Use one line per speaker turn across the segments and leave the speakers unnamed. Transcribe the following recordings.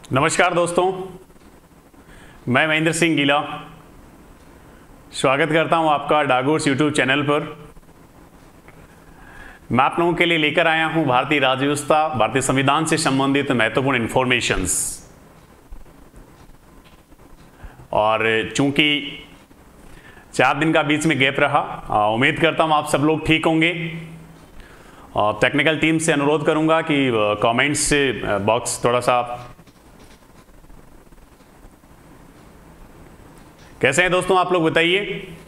नमस्कार दोस्तों, मैं महेंद्र सिंह गीला स्वागत करता हूं आपका डागोर्स यूट्यूब चैनल पर। मैं आप लोगों के लिए लेकर आया हूं भारतीय राज्य व्यवस्था, भारतीय संविधान से संबंधित महत्वपूर्ण इंफॉर्मेशंस। और चूंकि 4 दिन का बीच में गैप रहा, उम्मीद करता हूं आप सब लोग ठीक होंगे। और टेक्निकल टीम से अनुरोध करूंगा कि कमेंट्स बॉक्स थोड़ा सा कैसे हैं दोस्तों, आप लोग बताइए।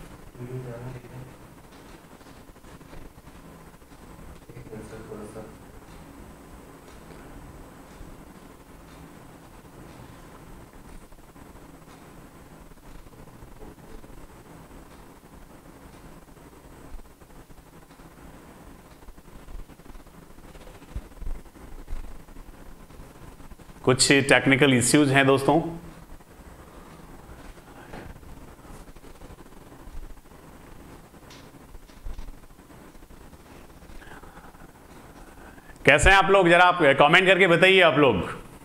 कुछ टेक्निकल इश्यूज हैं दोस्तों। कैसे हैं आप लोग, जरा आप कमेंट करके बताइए। आप लोग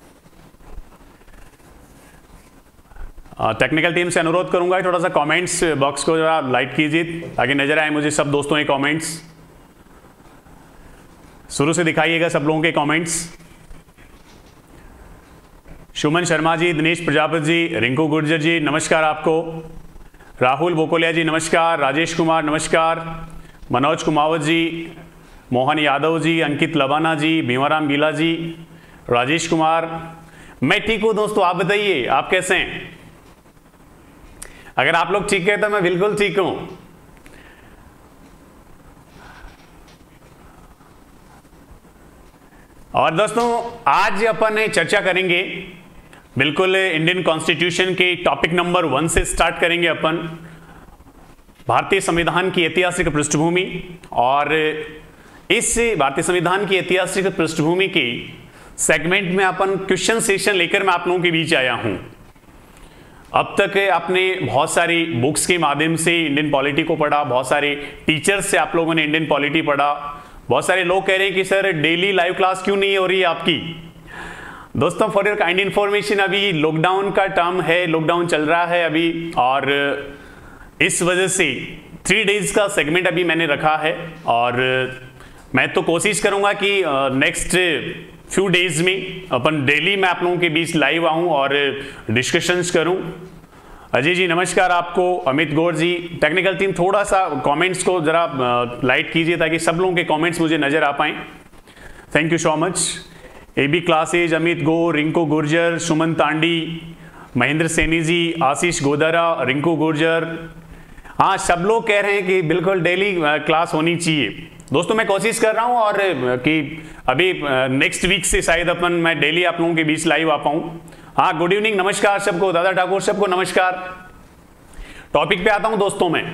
टेक्निकल टीम से अनुरोध करूंगा थोड़ा सा कमेंट्स बॉक्स को जरा लाइट कीजिए ताकि नजर आए मुझे सब दोस्तों के कमेंट्स। शुरू से दिखाइएगा सब लोगों के कमेंट्स। सुमन शर्मा जी, दिनेश प्रजापति जी, रिंकू गुर्जर जी नमस्कार आपको। राहुल बोकोलिया जी नमस्कार। राजेश कुमार नमस्कार। मनोज कुमावत जी, मोहन यादव जी, अंकित लवाना जी, भीमाराम गीला जी, राजेश कुमार। मैं ठीक हूं दोस्तों, आप बताइए आप कैसे हैं। अगर आप लोग ठीक है तो मैं बिल्कुल ठीक हूं। और दोस्तों आज अपन चर्चा करेंगे बिल्कुल इंडियन कॉन्स्टिट्यूशन के टॉपिक नंबर 1 से स्टार्ट करेंगे अपन, भारतीय संविधान की ऐतिहासिक पृष्ठभूमि। और इस भारतीय संविधान की ऐतिहासिक पृष्ठभूमि के सेगमेंट में अपन क्वेश्चन सेशन लेकर मैं आप लोगों के बीच आया हूं। अब तक आपने बहुत सारी बुक्स के माध्यम से इंडियन पॉलिटी को पढ़ा, बहुत सारे टीचर्स से आप लोगों ने इंडियन पॉलिटी पढ़ा। बहुत सारे लोग कह रहे हैं कि सर डेली लाइव क्लास क्यों नहीं हो रही है आपकी। दोस्तों फॉर योर काइंड इंफॉर्मेशन, अभी लॉकडाउन का टर्म है, लॉकडाउन चल रहा है अभी, और इस वजह से 3 डेज का सेगमेंट अभी मैंने रखा है। और मैं तो कोशिश करूंगा कि नेक्स्ट फ्यू डेज में अपन डेली मैं आप लोगों के बीच लाइव आऊं और डिस्कशंस करूं। अजय जी नमस्कार आपको। अमित गौर जी, टेक्निकल टीम थोड़ा सा कमेंट्स को जरा लाइट कीजिए ताकि सब लोगों के कमेंट्स मुझे नजर आ पाएं। Thank you so much. AB classes, Amit Gaur, Rinku Gurjar, Suman Tandi, Mahendra Saini ji, Ashish Godara, Rinku Gurjar. हाँ, सब लोग कह रहे हैं कि बिल्कुल डेली क्लास होनी चाहिए। दोस्तों मैं कोशिश कर रहा हूं और कि अभी नेक्स्ट वीक से शायद अपन मैं डेली आप लोगों के बीच लाइव आ पाऊं। हाँ, गुड इवनिंग, नमस्कार सबको। दादा ठाकुर सबको नमस्कार। टॉपिक पे आता हूं दोस्तों। मैं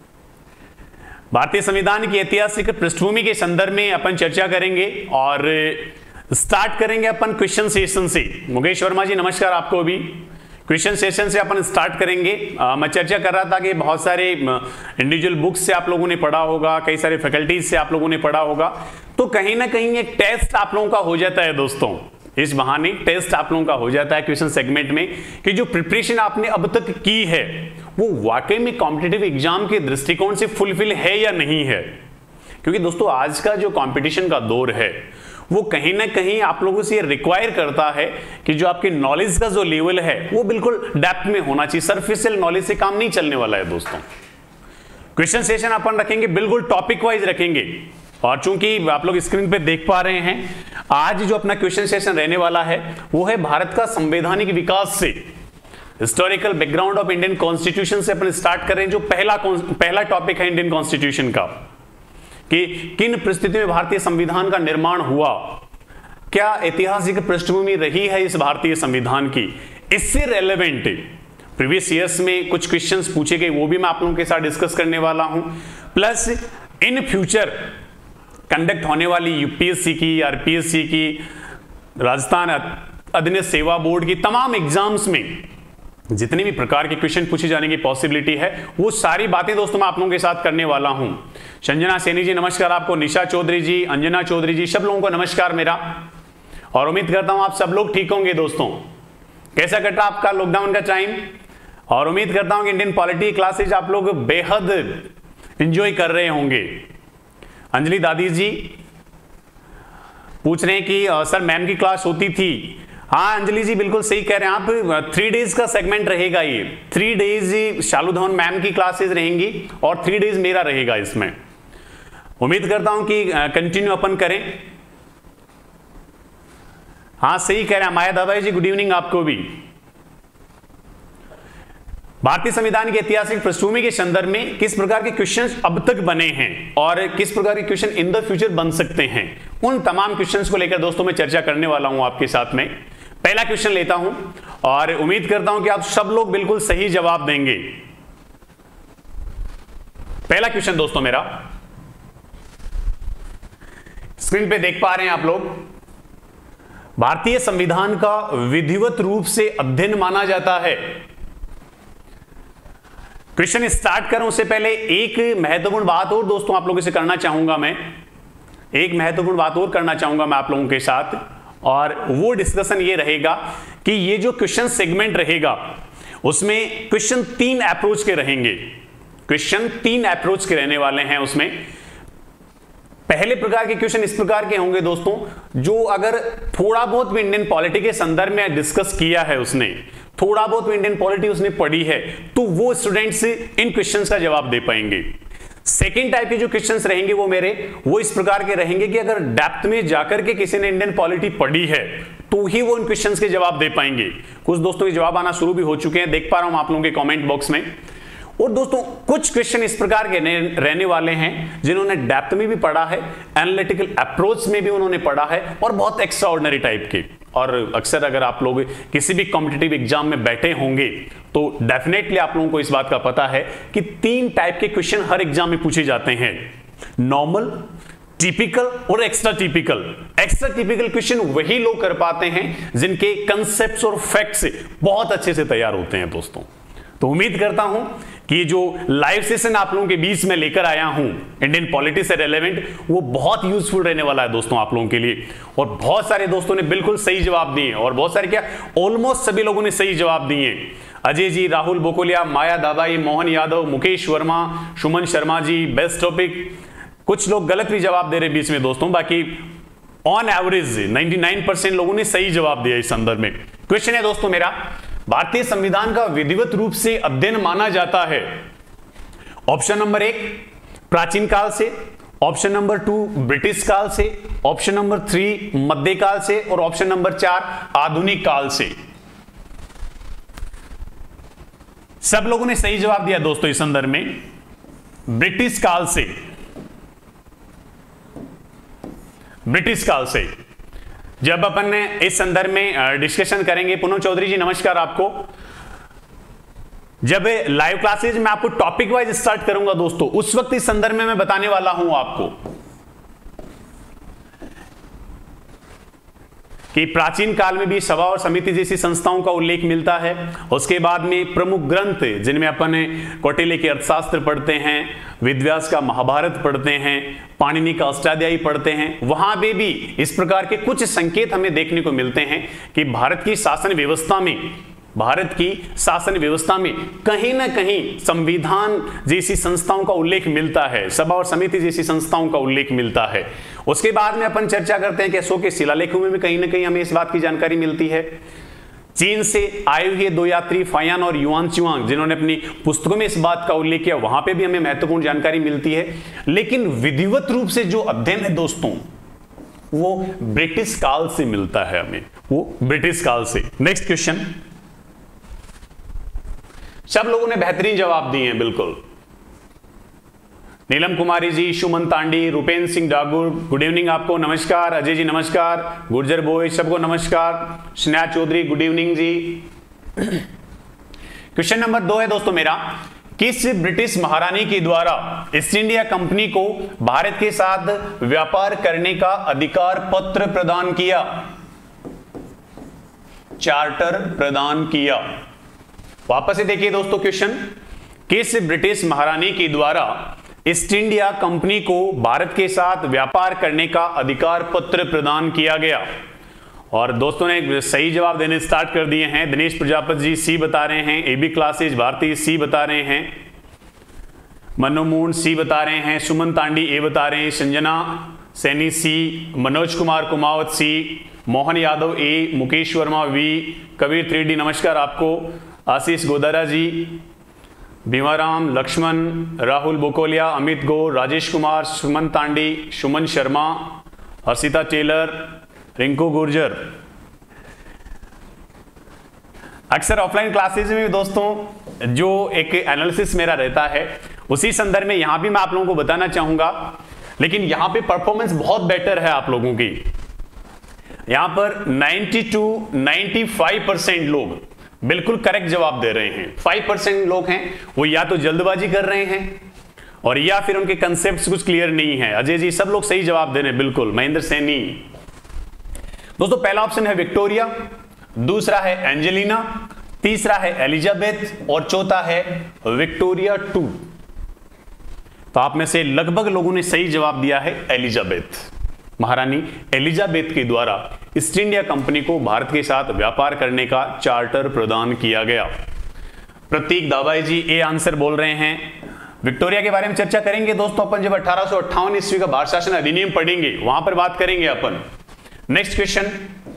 भारतीय संविधान की ऐतिहासिक पृष्ठभूमि के संदर्भ में अपन चर्चा करेंगे और स्टार्ट करेंगे अपन क्वेश्चन सेशन से। मुकेश वर्मा जी नमस्कार आपको भी। क्वेश्चन सेशन से अपन स्टार्ट करेंगे। मैं चर्चा कर रहा था कि बहुत सारे इंडिविजुअल बुक्स से आप लोगों ने पढ़ा होगा, कई सारे फैकल्टीज से आप लोगों ने पढ़ा होगा, तो कहीं ना कहीं एक टेस्ट आप लोगों का हो जाता है दोस्तों। इस बहाने टेस्ट आप लोगों का हो जाता है क्वेश्चन सेगमेंट में कि जो प्रिपरेशन आपने अब तक की है वो वाकई में कॉम्पिटिटिव एग्जाम के दृष्टिकोण से फुलफिल है या नहीं है। क्योंकि दोस्तों आज का जो कंपटीशन का दौर है वो कहीं ना कहीं आप लोगों से ये रिक्वायर करता है कि जो आपके नॉलेज का जो लेवल है वो बिल्कुल डेप्थ में होना चाहिए। सरफेशियल नॉलेज से काम नहीं चलने वाला है दोस्तों। क्वेश्चन सेशन अपन रखेंगे बिल्कुल टॉपिक वाइज रखेंगे। और चूंकि आप लोग स्क्रीन पे देख पा रहे हैं, आज जो अपना क्वेश्चन सेशन रहने वाला है वो है भारत का संवैधानिक विकास से, historical background of Indian constitution से अपन स्टार्ट कर रहे हैं। जो पहला टॉपिक है इंडियन कॉन्स्टिट्यूशन का, कि किन परिस्थितियों में भारतीय संविधान का निर्माण हुआ, क्या ऐतिहासिक पृष्ठभूमि रही है इस भारतीय संविधान की। इससे रेलेवेंट प्रीवियस ईयर्स में कुछ क्वेश्चंस पूछे गए, वो भी मैं आप लोगों के साथ डिस्कस करने वाला हूं। प्लस इन फ्यूचर कंडक्ट होने वाली यूपीएससी की, आरपीएससी की, राजस्थान अधीनस्थ सेवा बोर्ड की तमाम एग्जाम्स में जितने भी प्रकार के क्वेश्चन पूछे जाने की पॉसिबिलिटी है वो सारी बातें दोस्तों मैं आप लोगों के साथ करने वाला हूं। संजना सैनी जी नमस्कार आपको। निशा चौधरी जी, अंजना चौधरी जी, सब लोगों को नमस्कार मेरा। और उम्मीद करता हूं आप सब लोग ठीक होंगे दोस्तों। कैसा कट रहा आपका लॉकडाउन का टाइम? और उम्मीद करता हूं कि इंडियन पॉलिटी क्लासेज आप लोग बेहद एंजॉय कर रहे होंगे। अंजलि दादी जी पूछ रहे हैं कि सर मैम की क्लास होती थी। हाँ अंजलि जी बिल्कुल सही कह रहे हैं आप, 3 डेज का सेगमेंट रहेगा ये। 3 डेज शालू धवन मैम की क्लासेज रहेंगी और 3 डेज मेरा रहेगा इसमें। उम्मीद करता हूं कि कंटिन्यू अपन करें। हाँ सही कह रहे हैं माया दादा जी, गुड इवनिंग आपको भी। भारतीय संविधान की ऐतिहासिक पृष्ठभूमि के संदर्भ में किस प्रकार के क्वेश्चंस अब तक बने हैं और किस प्रकार के क्वेश्चन इन द फ्यूचर बन सकते हैं, उन तमाम क्वेश्चंस को लेकर दोस्तों मैं चर्चा करने वाला हूं आपके साथ में। पहला क्वेश्चन लेता हूं और उम्मीद करता हूं कि आप सब लोग बिल्कुल सही जवाब देंगे। पहला क्वेश्चन दोस्तों मेरा स्क्रीन पे देख पा रहे हैं आप लोग। भारतीय संविधान का विधिवत रूप से अध्ययन माना जाता है। क्वेश्चन स्टार्ट करूं उससे पहले एक महत्वपूर्ण बात और दोस्तों आप लोगों से करना चाहूंगा मैं, एक महत्वपूर्ण बात और करना चाहूंगा मैं आप लोगों के साथ, और वो डिस्कशन ये रहेगा कि ये जो क्वेश्चन सेगमेंट रहेगा उसमें क्वेश्चन 3 अप्रोच के रहेंगे। क्वेश्चन 3 अप्रोच के रहने वाले हैं उसमें। पहले प्रकार के क्वेश्चन इस प्रकार के होंगे दोस्तों, जो अगर थोड़ा बहुत भी इंडियन पॉलिटी के संदर्भ में डिस्कस किया है उसने, थोड़ा बहुत भी इंडियन पॉलिटी उसने पढ़ी है, तो वो स्टूडेंट्स इन क्वेश्चंस का जवाब दे पाएंगे। सेकंड टाइप के जो क्वेश्चंस रहेंगे वो इस प्रकार के रहेंगे कि अगर डेप्थ में जाकर के किसी ने इंडियन पॉलिटी पढ़ी है तो ही वो इन क्वेश्चंस के जवाब दे पाएंगे। कुछ दोस्तों के जवाब आना शुरू भी हो चुके हैं, देख पा रहा हूं आप लोगों के कमेंट बॉक्स में। और दोस्तों कुछ क्वेश्चन इस प्रकार के रहने वाले हैं जिन्होंने डेप्थ में भी पढ़ा है, एनालिटिकल अप्रोच में भी उन्होंने पढ़ा है, और बहुत एक्स्ट्राऑर्डिनरी टाइप के। और अक्सर अगर आप लोग किसी भी कॉम्पिटिटिव एग्जाम में बैठे होंगे तो डेफिनेटली आप लोगों को इस बात का पता है कि 3 टाइप के क्वेश्चन हर एग्जाम में पूछे जाते हैं, नॉर्मल, टिपिकल और extra typical. Extra typical question वही लोग कर पाते हैं जिनके कंसेप्ट्स और फैक्ट्स बहुत अच्छे से तैयार होते हैं दोस्तों। तो उम्मीद करता हूं कि जो लाइव सेशन आप लोगों के बीच में लेकर आया हूं इंडियन पॉलिटी से रिलेवेंट, वो बहुत यूजफुल रहने वाला है दोस्तों आप लोगों के लिए। और बहुत सारे दोस्तों ने बिल्कुल सही जवाब दिए, और बहुत सारे क्या ऑलमोस्ट सभी लोगों ने सही जवाब दिए। Ajay ji, Rahul Bokolia, Maya Dadai, Mohan Yadav, Mukesh Verma, Suman Sharma ji, best topic. कुछ लोग गलत भी जवाब दे रहे बीच में दोस्तों, बाकी ऑन एवरेज 99% लोगों ने सही जवाब दिया इस संदर्भ में। क्वेश्चन है दोस्तों मेरा, भारतीय संविधान का विधिवत रूप से अध्ययन माना जाता है। ऑप्शन नंबर 1 प्राचीन काल से, ऑप्शन नंबर 2 ब्रिटिश काल से, ऑप्शन नंबर 3 मध्यकाल से, और ऑप्शन नंबर 4 आधुनिक काल से। सब लोगों ने सही जवाब दिया दोस्तों इस संदर्भ में, ब्रिटिश काल से। ब्रिटिश काल से जब अपन इस संदर्भ में डिस्कशन करेंगे, पूनम चौधरी जी नमस्कार आपको। जब लाइव क्लासेज में आपको टॉपिक वाइज स्टार्ट करूंगा दोस्तों, उस वक्त इस संदर्भ में मैं बताने वाला हूं आपको कि प्राचीन काल में भी सभा और समिति जैसी संस्थाओं का उल्लेख मिलता है। उसके बाद में प्रमुख ग्रंथ जिनमें अपन कौटिल्य के अर्थशास्त्र पढ़ते हैं, वेदव्यास का महाभारत पढ़ते हैं, पाणिनि का अष्टाध्यायी पढ़ते हैं, वहां पे भी इस प्रकार के कुछ संकेत हमें देखने को मिलते हैं कि भारत की शासन व्यवस्था में कहीं ना कहीं संविधान जैसी संस्थाओं का उल्लेख मिलता है, सभा और समिति जैसी संस्थाओं का उल्लेख मिलता है। उसके बाद में अपन चर्चा करते हैं कि अशोक के शिलालेखों में भी कहीं ना कहीं हमें इस बात की जानकारी मिलती है। चीन से आए हुए 2 यात्री फायान और युआन चुआंग जिन्होंने अपनी पुस्तकों में इस बात का उल्लेख किया, वहां पे भी हमें महत्वपूर्ण जानकारी मिलती है। लेकिन विधिवत रूप से जो अध्ययन है दोस्तों, वो ब्रिटिश काल से मिलता है हमें, वो ब्रिटिश काल से। नेक्स्ट क्वेश्चन, सब लोगों ने बेहतरीन जवाब दिए हैं बिल्कुल। नीलम कुमारी जी, सुमन तांडी, रुपेंद्र सिंह डागुर, गुड इवनिंग आपको, नमस्कार। अजय जी नमस्कार, गुर्जर बोय सबको नमस्कार। Sneha Chaudhary good evening ji. Question number 2 है दोस्तों मेरा, किस ब्रिटिश महारानी के द्वारा ईस्ट इंडिया कंपनी को भारत के साथ व्यापार करने का अधिकार पत्र प्रदान किया, चार्टर प्रदान किया? वापस से देखिए दोस्तों क्वेश्चन, किस ब्रिटिश महारानी के द्वारा ईस्ट इंडिया कंपनी को भारत के साथ व्यापार करने का अधिकार पत्र प्रदान किया गया? और दोस्तों ने सही जवाब देने स्टार्ट कर दिए हैं। दिनेश प्रजापति जी सी बता रहे हैं, एबी क्लासेज भारती सी बता रहे हैं, मनोमून सी बता रहे हैं, सुमन तांडी ए बता रहे हैं, Sanjana Saini C, Manoj Kumar Kumawat C, Mohan Yadav A, Mukesh Verma B, Kabir 3D नमस्कार आपको, आशीष गोदारा जी, भीमाराम, लक्ष्मण, राहुल बोकोलिया, अमित गौर, राजेश कुमार, सुमन तांडी, सुमन शर्मा, हर्षिता टेलर, रिंकू गुर्जर। अक्सर ऑफलाइन क्लासेस में भी दोस्तों जो एक एनालिसिस मेरा रहता है उसी संदर्भ में यहां भी मैं आप लोगों को बताना चाहूंगा, लेकिन यहां पे परफॉर्मेंस बहुत बेटर है आप लोगों की। यहां पर 90-95% लोग बिल्कुल करेक्ट जवाब दे रहे हैं। 5% लोग हैं वो या तो जल्दबाजी कर रहे हैं और या फिर उनके कंसेप्ट कुछ क्लियर नहीं है। अजय जी सब लोग सही जवाब दे रहे हैं बिल्कुल। महेंद्र सैनी। दोस्तों पहला ऑप्शन है विक्टोरिया, दूसरा है एंजेलिना, तीसरा है एलिजाबेथ और चौथा है विक्टोरिया 2। तो आप में से लगभग लोगों ने सही जवाब दिया है एलिजाबेथ। महारानी एलिजाबेथ के द्वारा ईस्ट इंडिया कंपनी को भारत के साथ व्यापार करने का चार्टर प्रदान किया गया। प्रतीक दाबाई जी ए आंसर बोल रहे हैं। विक्टोरिया के बारे में चर्चा करेंगे दोस्तों अपन जब 1858 ईस्वी का भारत शासन अधिनियम पढ़ेंगे वहां पर बात करेंगे अपन। Next question,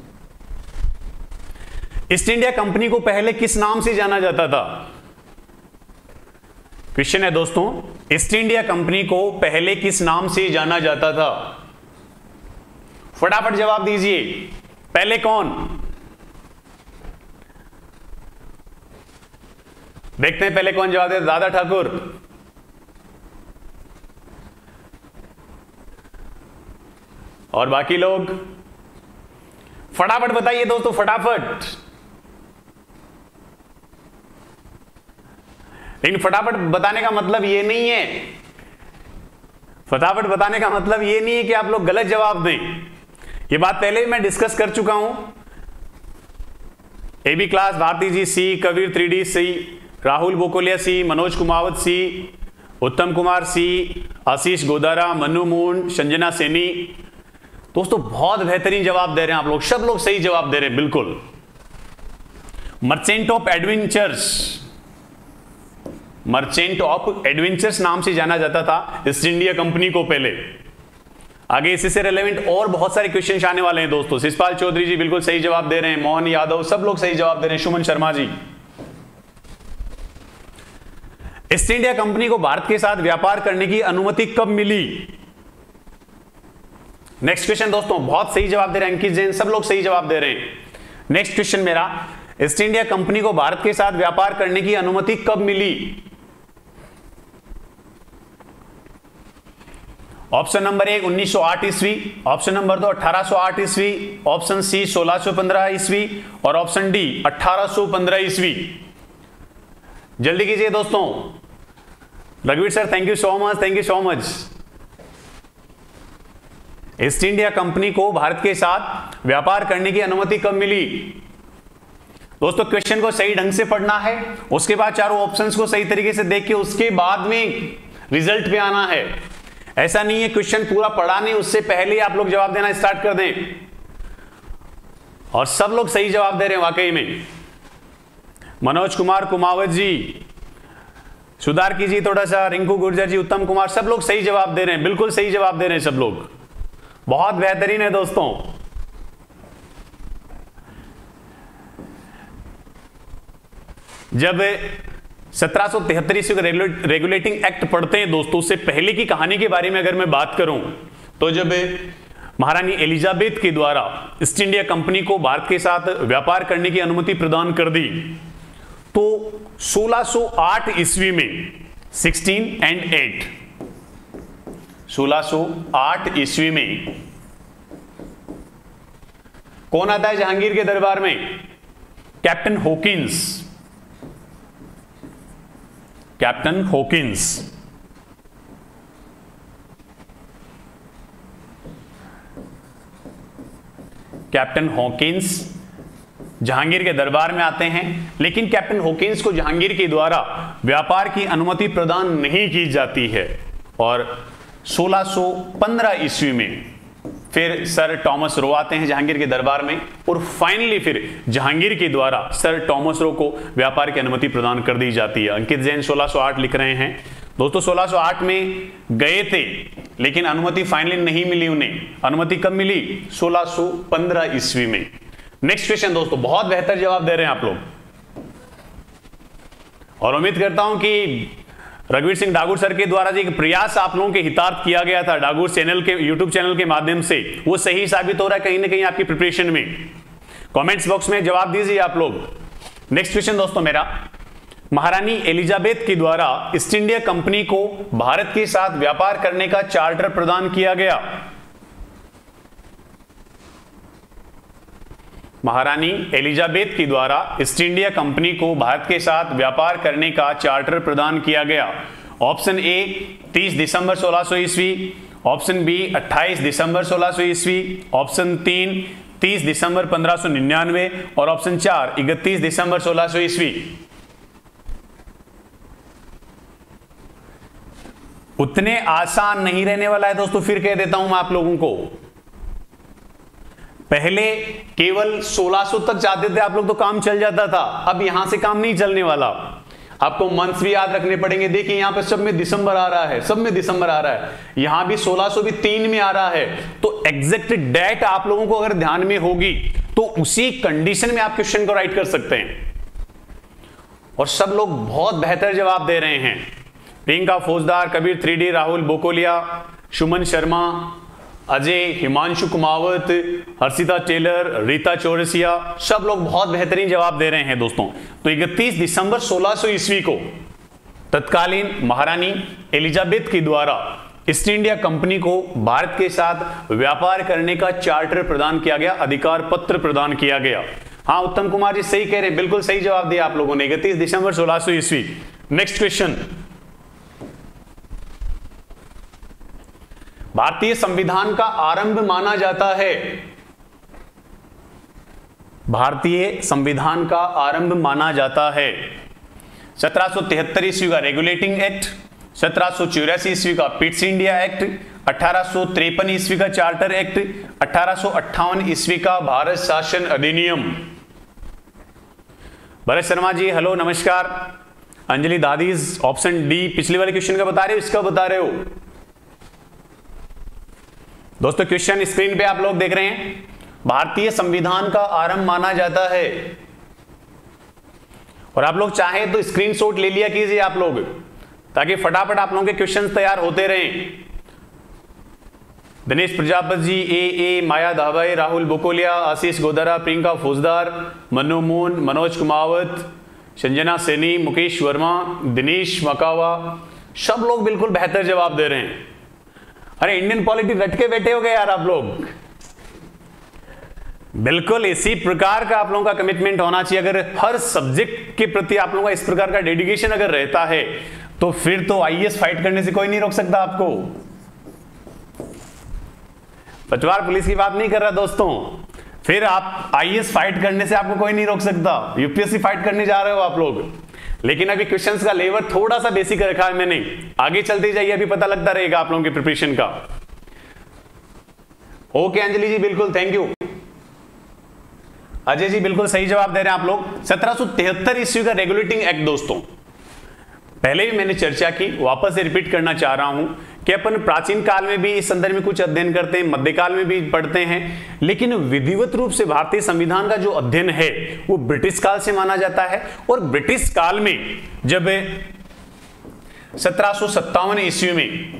East India Company को पहले किस नाम से जाना जाता था? क्वेश्चन है दोस्तों, ईस्ट इंडिया कंपनी को पहले किस नाम से जाना जाता था? फटाफट जवाब दीजिए। पहले कौन? देखते हैं पहले कौन जवाब देता। दादा ठाकुर, और बाकी लोग फटाफट बताइए दोस्तों, फटाफट। लेकिन फटाफट बताने का मतलब यह नहीं है, फटाफट बताने का मतलब यह नहीं है कि आप लोग गलत जवाब दें। ये बात पहले भी मैं डिस्कस कर चुका हूं। AB class Bharti ji C, Kabir 3D C, Rahul Bokolia C, Manoj Kumawat C, Uttam Kumar C, Ashish Godara, Manu moon, Sanjana Saini. दोस्तों बहुत बेहतरीन जवाब दे रहे हैं आप लोग, सब लोग सही जवाब दे रहे हैं बिल्कुल। Merchant of adventures, merchant of adventures नाम से जाना जाता था ईस्ट इंडिया कंपनी को पहले। आगे इसी से रिलेवेंट और बहुत सारे क्वेश्चन आने वाले हैं दोस्तों। शिषपाल चौधरी जी बिल्कुल सही जवाब दे रहे हैं, मोहन यादव सब लोग सही जवाब दे रहे हैं, Suman Sharma ji. East India Company को भारत के साथ व्यापार करने की अनुमति कब मिली? नेक्स्ट क्वेश्चन दोस्तों, बहुत सही जवाब दे रहे हैं, अंकित जैन सब लोग सही जवाब दे रहे हैं। नेक्स्ट क्वेश्चन मेरा, ईस्ट इंडिया कंपनी को भारत के साथ व्यापार करने की अनुमति कब मिली? ऑप्शन नंबर 1 1908 ईस्वी, ऑप्शन नंबर 2 1808 ईस्वी, ऑप्शन सी 1615 ईस्वी और ऑप्शन डी 1815 ईस्वी। जल्दी कीजिए दोस्तों। रघुवीर sir thank you so much, thank you so much. East India Company को भारत के साथ व्यापार करने की अनुमति कब मिली? दोस्तों क्वेश्चन को सही ढंग से पढ़ना है, उसके बाद चारों ऑप्शंस को सही तरीके से देख के उसके बाद में रिजल्ट पे आना है। ऐसा नहीं है क्वेश्चन पूरा पढ़ा नहीं उससे पहले आप लोग जवाब देना स्टार्ट कर दें। और सब लोग सही जवाब दे रहे हैं वाकई में। मनोज कुमार कुमावत जी, सुधार कीजिए थोड़ा सा, रिंकू गुर्जर जी, उत्तम कुमार सब लोग सही जवाब दे रहे हैं, बिल्कुल सही जवाब दे रहे हैं सब लोग, बहुत बेहतरीन है दोस्तों। जब 1773 ईस्वी का रेगुलेटिंग एक्ट पढ़ते हैं दोस्तों, उससे पहले की कहानी के बारे में अगर मैं बात करूं तो जब महारानी एलिजाबेथ के द्वारा ईस्ट इंडिया कंपनी को भारत के साथ व्यापार करने की अनुमति प्रदान कर दी तो 1608 ईस्वी में 16 and 8 1608 ईस्वी में कौन आता है जहांगीर के दरबार में? Captain Hawkins, captain Hawkins. Captain Hawkins Jahangir के दरबार में आते हैं, लेकिन कैप्टन हॉकिंस को जहांगीर के द्वारा व्यापार की अनुमति प्रदान नहीं की जाती है और 1615 ईस्वी में फिर सर टॉमस रो आते हैं जहांगीर के दरबार में, और फाइनली फिर जहांगीर के द्वारा सर टॉमस रो को व्यापार की अनुमति प्रदान कर दी जाती है। अंकित जैन 1608 लिख रहे हैं। दोस्तों 1608 में गए थे लेकिन अनुमति फाइनली नहीं मिली उन्हें। अनुमति कब मिली? 1615 ईस्वी में। नेक्स्ट क्वेश्चन दोस्तों, बहुत बेहतर जवाब दे रहे हैं आप लोग, और उम्मीद करता हूं कि रघुवीर सिंह डागुर सर के द्वारा जो एक प्रयास आप लोगों के हितार्थ किया गया था डागुर चैनल के यूट्यूब चैनल के माध्यम से, वो सही साबित हो रहा है कहीं ना कहीं आपकी प्रिपरेशन में। कमेंट्स बॉक्स में जवाब दीजिए आप लोग। नेक्स्ट क्वेश्चन दोस्तों मेरा, महारानी एलिजाबेथ के द्वारा ईस्ट इंडिया कंपनी को भारत के साथ व्यापार करने का चार्टर प्रदान किया गया। महारानी एलिजाबेथ के द्वारा ईस्ट इंडिया कंपनी को भारत के साथ व्यापार करने का चार्टर प्रदान किया गया। ऑप्शन ए 30 दिसंबर 1600 ईस्वी, ऑप्शन बी 28 दिसंबर 1600 ईस्वी, ऑप्शन 3 30 दिसंबर 1599 और ऑप्शन 4 31 दिसंबर 1600 ईस्वी। उतने आसान नहीं रहने वाला है दोस्तों, फिर कह देता हूं मैं आप लोगों को। पहले केवल 1600 तक जाते थे आप लोग तो काम चल जाता था, अब यहां से काम नहीं चलने वाला। आपको मंथ्स भी याद रखने पड़ेंगे। देखिए यहां पे सब में दिसंबर आ रहा है, सब में दिसंबर आ रहा है, यहां भी 1600 भी 3 में आ रहा है। तो एग्जैक्ट डेट आप लोगों को अगर ध्यान में होगी तो उसी कंडीशन में आप क्वेश्चन को राइट कर सकते हैं। और सब लोग बहुत बेहतर जवाब दे रहे हैं। प्रियंका फौजदार, कबीर 3D, राहुल बोकोलिया, सुमन शर्मा, अजय, हिमांशु कुमावत, हर्षिता टेलर, रीता चौरसिया, सब लोग बहुत बेहतरीन जवाब दे रहे हैं दोस्तों। तो 31 दिसंबर 1600 ईस्वी को तत्कालीन महारानी एलिजाबेथ के द्वारा ईस्ट इंडिया कंपनी को भारत के साथ व्यापार करने का चार्टर प्रदान किया गया, अधिकार पत्र प्रदान किया गया। हाँ उत्तम कुमार जी सही कह रहे हैं, बिल्कुल सही जवाब दिया आप लोगों ने, 31 दिसंबर 1600 ईस्वी। नेक्स्ट क्वेश्चन, भारतीय संविधान का आरंभ माना जाता है। भारतीय संविधान का आरंभ माना जाता है 1773 ईस्वी का रेगुलेटिंग एक्ट, 1784 ईस्वी का पिट्स इंडिया एक्ट, 1853 ईस्वी का चार्टर एक्ट, 1858 ईस्वी का भारत शासन अधिनियम। भरत शर्मा जी हेलो नमस्कार। अंजलि दादीज ऑप्शन डी पिछले वाले क्वेश्चन का बता रहे हो, इसका बता रहे हो दोस्तों। क्वेश्चन स्क्रीन पे आप लोग देख रहे हैं, भारतीय संविधान का आरंभ माना जाता है। और आप लोग चाहें तो स्क्रीनशॉट ले लिया कीजिए आप लोग, ताकि फटाफट आप लोगों के क्वेश्चंस तैयार होते रहें। दिनेश प्रजापति जी, ए माया धाबाई, राहुल बोकोलिया, आशीष गोदरा, प्रियंका फौजदार, मनु मून, मनोज कुमावत, संजना सैनी, मुकेश वर्मा, दिनेश मकावा, सब लोग बिल्कुल बेहतर जवाब दे रहे हैं। अरे इंडियन पॉलिटी रट के बैठे हो गए यार आप लोग। बिल्कुल इसी प्रकार का आप लोगों का कमिटमेंट होना चाहिए। अगर हर सब्जेक्ट के प्रति आप लोगों का इस प्रकार का डेडिकेशन अगर रहता है तो फिर तो आईएएस फाइट करने से कोई नहीं रोक सकता आपको। पचवार पुलिस की बात नहीं कर रहा दोस्तों, फिर आप आईएएस फाइट करने से आपको कोई नहीं रोक सकता। यूपीएससी फाइट करने जा रहे हो आप लोग, लेकिन अभी क्वेश्चंस का लेवल थोड़ा सा बेसिक रखा है मैंने, आगे चलते जाइए अभी पता लगता रहेगा आप लोगों की प्रिपरेशन का। ओके अंजलि जी बिल्कुल थैंक यू। अजय जी बिल्कुल सही जवाब दे रहे हैं आप लोग। 1773 ईस्वी का रेगुलेटिंग एक्ट दोस्तों, पहले भी मैंने चर्चा की, वापस से रिपीट करना चाह रहा हूं कि अपन प्राचीन काल में भी इस संदर्भ में कुछ अध्ययन करते हैं, मध्यकाल में भी पढ़ते हैं, लेकिन विधिवत रूप से भारतीय संविधान का जो अध्ययन है वो ब्रिटिश काल से माना जाता है। और ब्रिटिश काल में जब 1757 ईस्वी में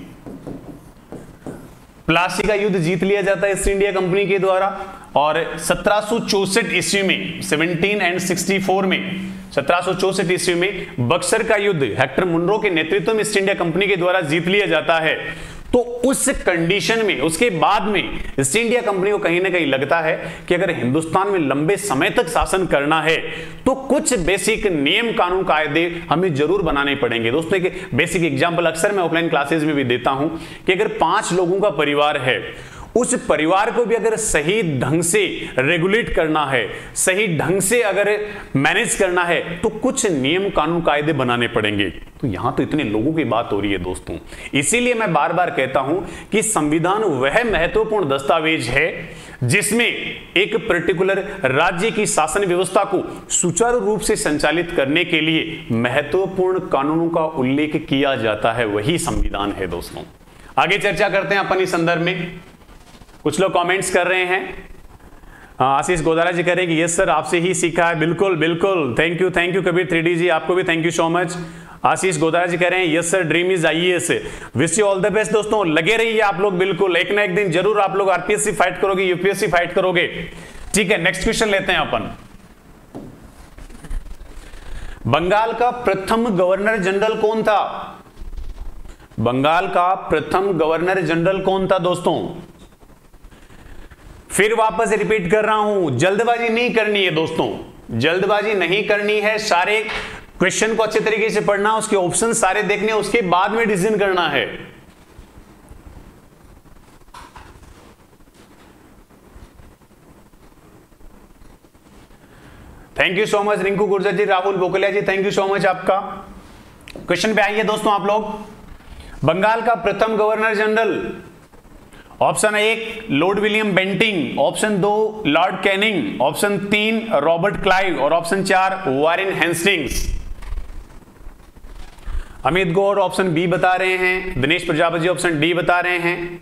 प्लासी का युद्ध जीत लिया जाता है ईस्ट इंडिया कंपनी के द्वारा, और 1764 ईस्वी में 1764 में 1764 ईस्वी में बक्सर का युद्ध हेक्टर मुनरो के नेतृत्व में ईस्ट इंडिया कंपनी के द्वारा जीत लिया जाता है। तो उस कंडीशन में उसके बाद में ईस्ट इंडिया कंपनी को कहीं ना कहीं लगता है कि अगर हिंदुस्तान में लंबे समय तक शासन करना है तो कुछ बेसिक नियम कानून कायदे हमें जरूर बनाने पड़ेंगे। दोस्तों एक बेसिक एग्जांपल अक्सर मैं ऑफलाइन क्लासेस में भी देता हूं कि अगर 5 लोगों का परिवार है उस परिवार को भी अगर सही ढंग से रेगुलेट करना है, सही ढंग से अगर मैनेज करना है, तो कुछ नियम कानून कायदे बनाने पड़ेंगे। तो यहां तो इतने लोगों की बात हो रही है दोस्तों, इसीलिए मैं बार बार कहता हूं कि संविधान वह महत्वपूर्ण दस्तावेज है जिसमें एक पर्टिकुलर राज्य की शासन व्यवस्था को सुचारू रूप से संचालित करने के लिए महत्वपूर्ण कानूनों का उल्लेख किया जाता है, वही संविधान है दोस्तों। आगे चर्चा करते हैं अपन इस संदर्भ में। कुछ लोग कमेंट्स कर रहे हैं, आशीष गोदारा जी कह रहे हैं कि यस सर आपसे ही सीखा है। बिल्कुल बिल्कुल, thank you Kabir 3D ji, आपको भी thank you so much. Ashish Godara ji कह रहे हैं yes sir dream is IAS, wish you all the best. दोस्तों लगे रहिए आप लोग, बिल्कुल एक ना एक दिन जरूर आप लोग RPSC फाइट करोगे, UPSC फाइट करोगे। ठीक है, नेक्स्ट क्वेश्चन लेते हैं अपन। बंगाल का प्रथम गवर्नर जनरल कौन था? बंगाल का प्रथम गवर्नर जनरल कौन था दोस्तों? फिर वापस रिपीट कर रहा हूं, जल्दबाजी नहीं करनी है दोस्तों, जल्दबाजी नहीं करनी है। सारे क्वेश्चन को अच्छे तरीके से पढ़ना, उसके ऑप्शन सारे देखने, उसके बाद में डिसीजन करना है। Thank you so much Rinku Gurjar ji, Rahul Bokolia ji, thank you so much आपका। क्वेश्चन पे आइए दोस्तों आप लोग। बंगाल का प्रथम governor general, option 1 lord William Bentinck, option 2 lord Canning, option 3 Robert Clive और option 4 Warren Hastings. Amit Gaur option B बता रहे हैं, दिनेश प्रजापति ऑप्शन डी बता रहे हैं।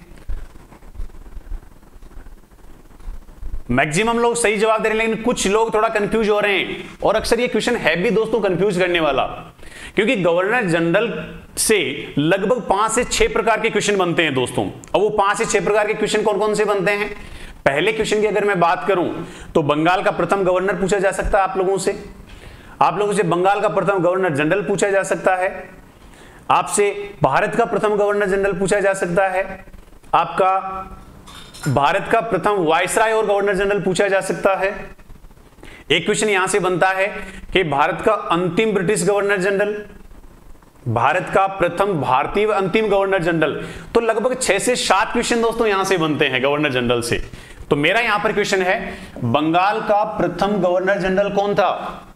मैक्सिमम लोग सही जवाब दे रहे हैं, लेकिन कुछ लोग थोड़ा कंफ्यूज हो रहे हैं। और अक्सर ये क्वेश्चन है भी दोस्तों कंफ्यूज करने वाला, क्योंकि गवर्नर जनरल से लगभग 5 से 6 प्रकार के क्वेश्चन बनते हैं दोस्तों। अब वो 5 से 6 प्रकार के क्वेश्चन कौन कौन से बनते हैं? पहले क्वेश्चन की अगर मैं बात करूं तो बंगाल का प्रथम गवर्नर पूछा जा सकता है आप लोगों से, आप लोगों से बंगाल का प्रथम गवर्नर जनरल पूछा जा सकता है, आपसे भारत का प्रथम गवर्नर जनरल पूछा जा सकता है, आपका भारत का प्रथम वायसराय और गवर्नर जनरल पूछा जा सकता है। एक क्वेश्चन यहां से बनता है कि भारत का अंतिम ब्रिटिश गवर्नर जनरल, भारत का प्रथम भारतीय अंतिम गवर्नर जनरल। तो लगभग 6 से 7 क्वेश्चन दोस्तों यहां से बनते हैं गवर्नर जनरल से। तो मेरा यहां पर क्वेश्चन है, बंगाल का प्रथम गवर्नर जनरल कौन था?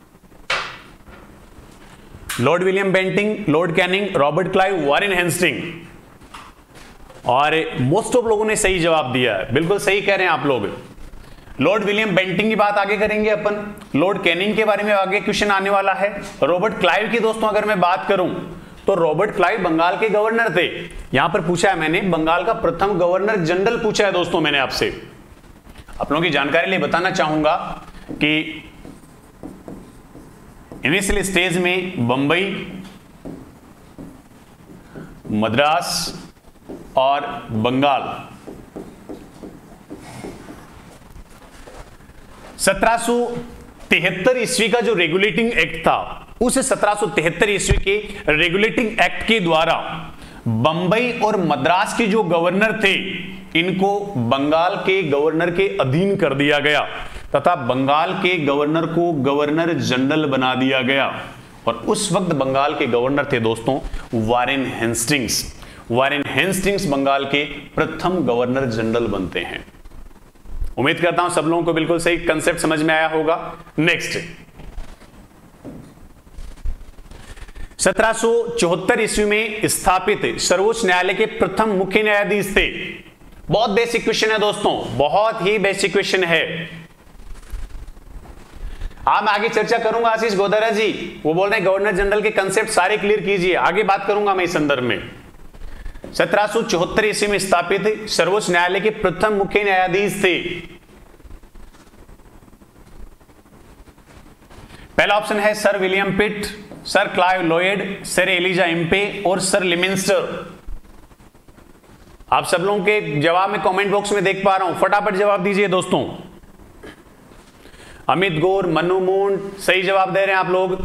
Lord William Bentinck, lord Canning, Robert Clive, Warren Hastings. और मोस्ट ऑफ लोगों ने सही जवाब दिया है, बिल्कुल सही कह रहे हैं आप लोग। लॉर्ड विलियम बेंटिंग की बात आगे करेंगे अपन, लॉर्ड कैनिंग के बारे में आगे क्वेश्चन आने वाला है। रॉबर्ट क्लाइव की दोस्तों अगर मैं बात करूं तो रॉबर्ट क्लाइव बंगाल के गवर्नर थे। यहां पर पूछा है मैंने, बंगाल का प्रथम गवर्नर जनरल पूछा है दोस्तों मैंने आपसे। आप लोगों की जानकारी लिए बताना चाहूंगा कि इनिशियल स्टेज में बंबई, मद्रास और बंगाल 1773 ईस्वी का जो रेगुलेटिंग एक्ट था, उस 1773 ईस्वी के रेगुलेटिंग एक्ट के द्वारा बंबई और मद्रास के जो गवर्नर थे इनको बंगाल के गवर्नर के अधीन कर दिया गया तथा बंगाल के गवर्नर को गवर्नर जनरल बना दिया गया। और उस वक्त बंगाल के गवर्नर थे दोस्तों Warren Hastings. Warren Hastings Bengal के प्रथम गवर्नर जनरल बनते हैं। उम्मीद करता हूं सब लोगों को बिल्कुल सही कंसेप्ट समझ में आया होगा। नेक्स्ट, 1774 ईस्वी में स्थापित सर्वोच्च न्यायालय के प्रथम मुख्य न्यायाधीश थे। बहुत बेसिक क्वेश्चन है दोस्तों, बहुत ही बेसिक क्वेश्चन है। मैं आगे चर्चा करूंगा आशीष गोदारा जी, वो बोल रहे हैं गवर्नर जनरल के कंसेप्ट सारे क्लियर कीजिए, आगे बात करूंगा मैं इस संदर्भ में। 1774 ईस्वी में स्थापित सर्वोच्च न्यायालय के प्रथम मुख्य न्यायाधीश थे। पहला ऑप्शन है sir William Pitt, sir Clive Lloyd, sir Elijah Impey और सर लिमिंस्टर। आप सब लोगों के जवाब में कमेंट बॉक्स में देख पा रहा हूं, फटाफट जवाब दीजिए दोस्तों। अमित गौर, मनु मूंड सही जवाब दे रहे हैं आप लोग,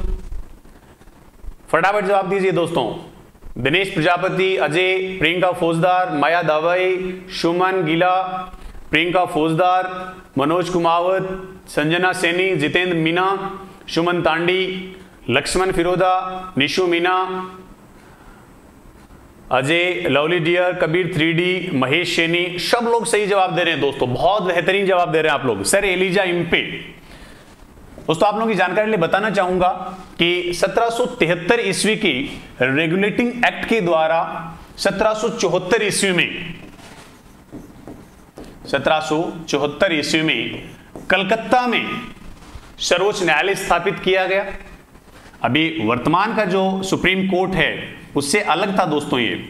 फटाफट जवाब दीजिए दोस्तों। दिनेश प्रजापति, अजय, प्रियंका फौजदार, माया दावाई, सुमन Gila, Priyanka Faujdar, Manoj Kumawat, Sanjana Saini, Jitendra Meena, Suman Tandi, Laxman Firoda, Nishu Meena, Ajay, lovely dear, Kabir 3D, Mahesh Sheni, सब लोग सही जवाब दे रहे हैं दोस्तों, बहुत बेहतरीन जवाब दे रहे हैं आप लोग। Sir Elijah Impey. दोस्तों आप लोगों की जानकारी के लिए बताना चाहूंगा कि 1773 ईस्वी की रेगुलेटिंग एक्ट के द्वारा 1774 ईस्वी में 1774 ईस्वी में कलकत्ता में सर्वोच्च न्यायालय स्थापित किया गया। अभी वर्तमान का जो सुप्रीम कोर्ट है उससे अलग था दोस्तों। ये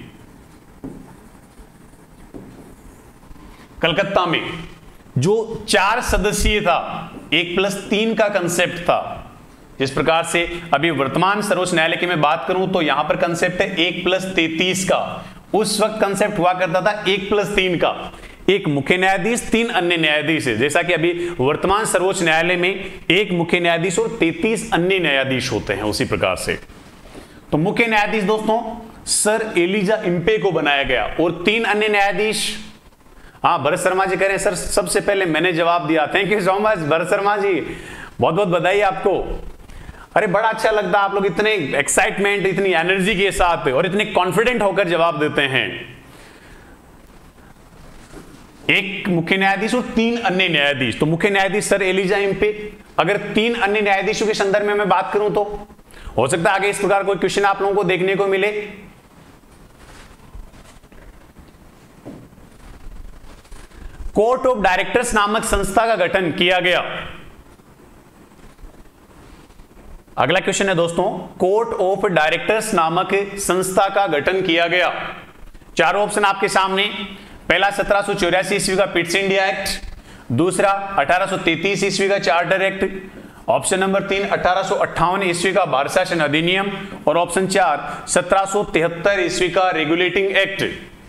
कलकत्ता में जो 4 सदस्यीय था, 1+3 का कंसेप्ट था। जिस प्रकार से अभी वर्तमान सर्वोच्च न्यायालय की मैं बात करूं तो यहां पर कंसेप्ट है 1+33 का। उस वक्त कंसेप्ट हुआ करता था 1+3 का, एक मुख्य न्यायाधीश 3 अन्य न्यायाधीश है। जैसा कि अभी वर्तमान सर्वोच्च न्यायालय में एक मुख्य न्यायाधीश और 33 अन्य न्यायाधीश होते हैं। उसी प्रकार से तो मुख्य न्यायाधीश दोस्तों सर एलिजा इम्पे को बनाया गया और 3 अन्य न्यायाधीश। हाँ, भरत शर्मा जी कह रहे हैं सर सबसे पहले मैंने जवाब दिया। Thank you so much Bharat Sharma ji, बहुत बहुत बधाई आपको। अरे बड़ा अच्छा लगता है, आप लोग इतने एक्साइटमेंट, इतनी एनर्जी के साथ और इतने कॉन्फिडेंट होकर जवाब देते हैं। एक मुख्य न्यायाधीश और 3 अन्य न्यायाधीश, तो मुख्य न्यायाधीश सर एलिजा इम्पे। अगर 3 अन्य न्यायाधीशों के संदर्भ में मैं बात करूं तो हो सकता है आगे इस प्रकार कोई क्वेश्चन आप लोगों को देखने को मिले। कोर्ट ऑफ डायरेक्टर्स नामक संस्था का गठन किया गया। अगला क्वेश्चन है दोस्तों, कोर्ट ऑफ डायरेक्टर्स नामक संस्था का गठन किया गया। चारों ऑप्शन आपके सामने। पहला 1784 ईस्वी का पिट्स इंडिया एक्ट, दूसरा 1833 ईस्वी का चार्टर एक्ट, ऑप्शन नंबर 3 1858 ईस्वी का भारत शासन अधिनियम और ऑप्शन 4 1773 ईस्वी का रेगुलेटिंग एक्ट।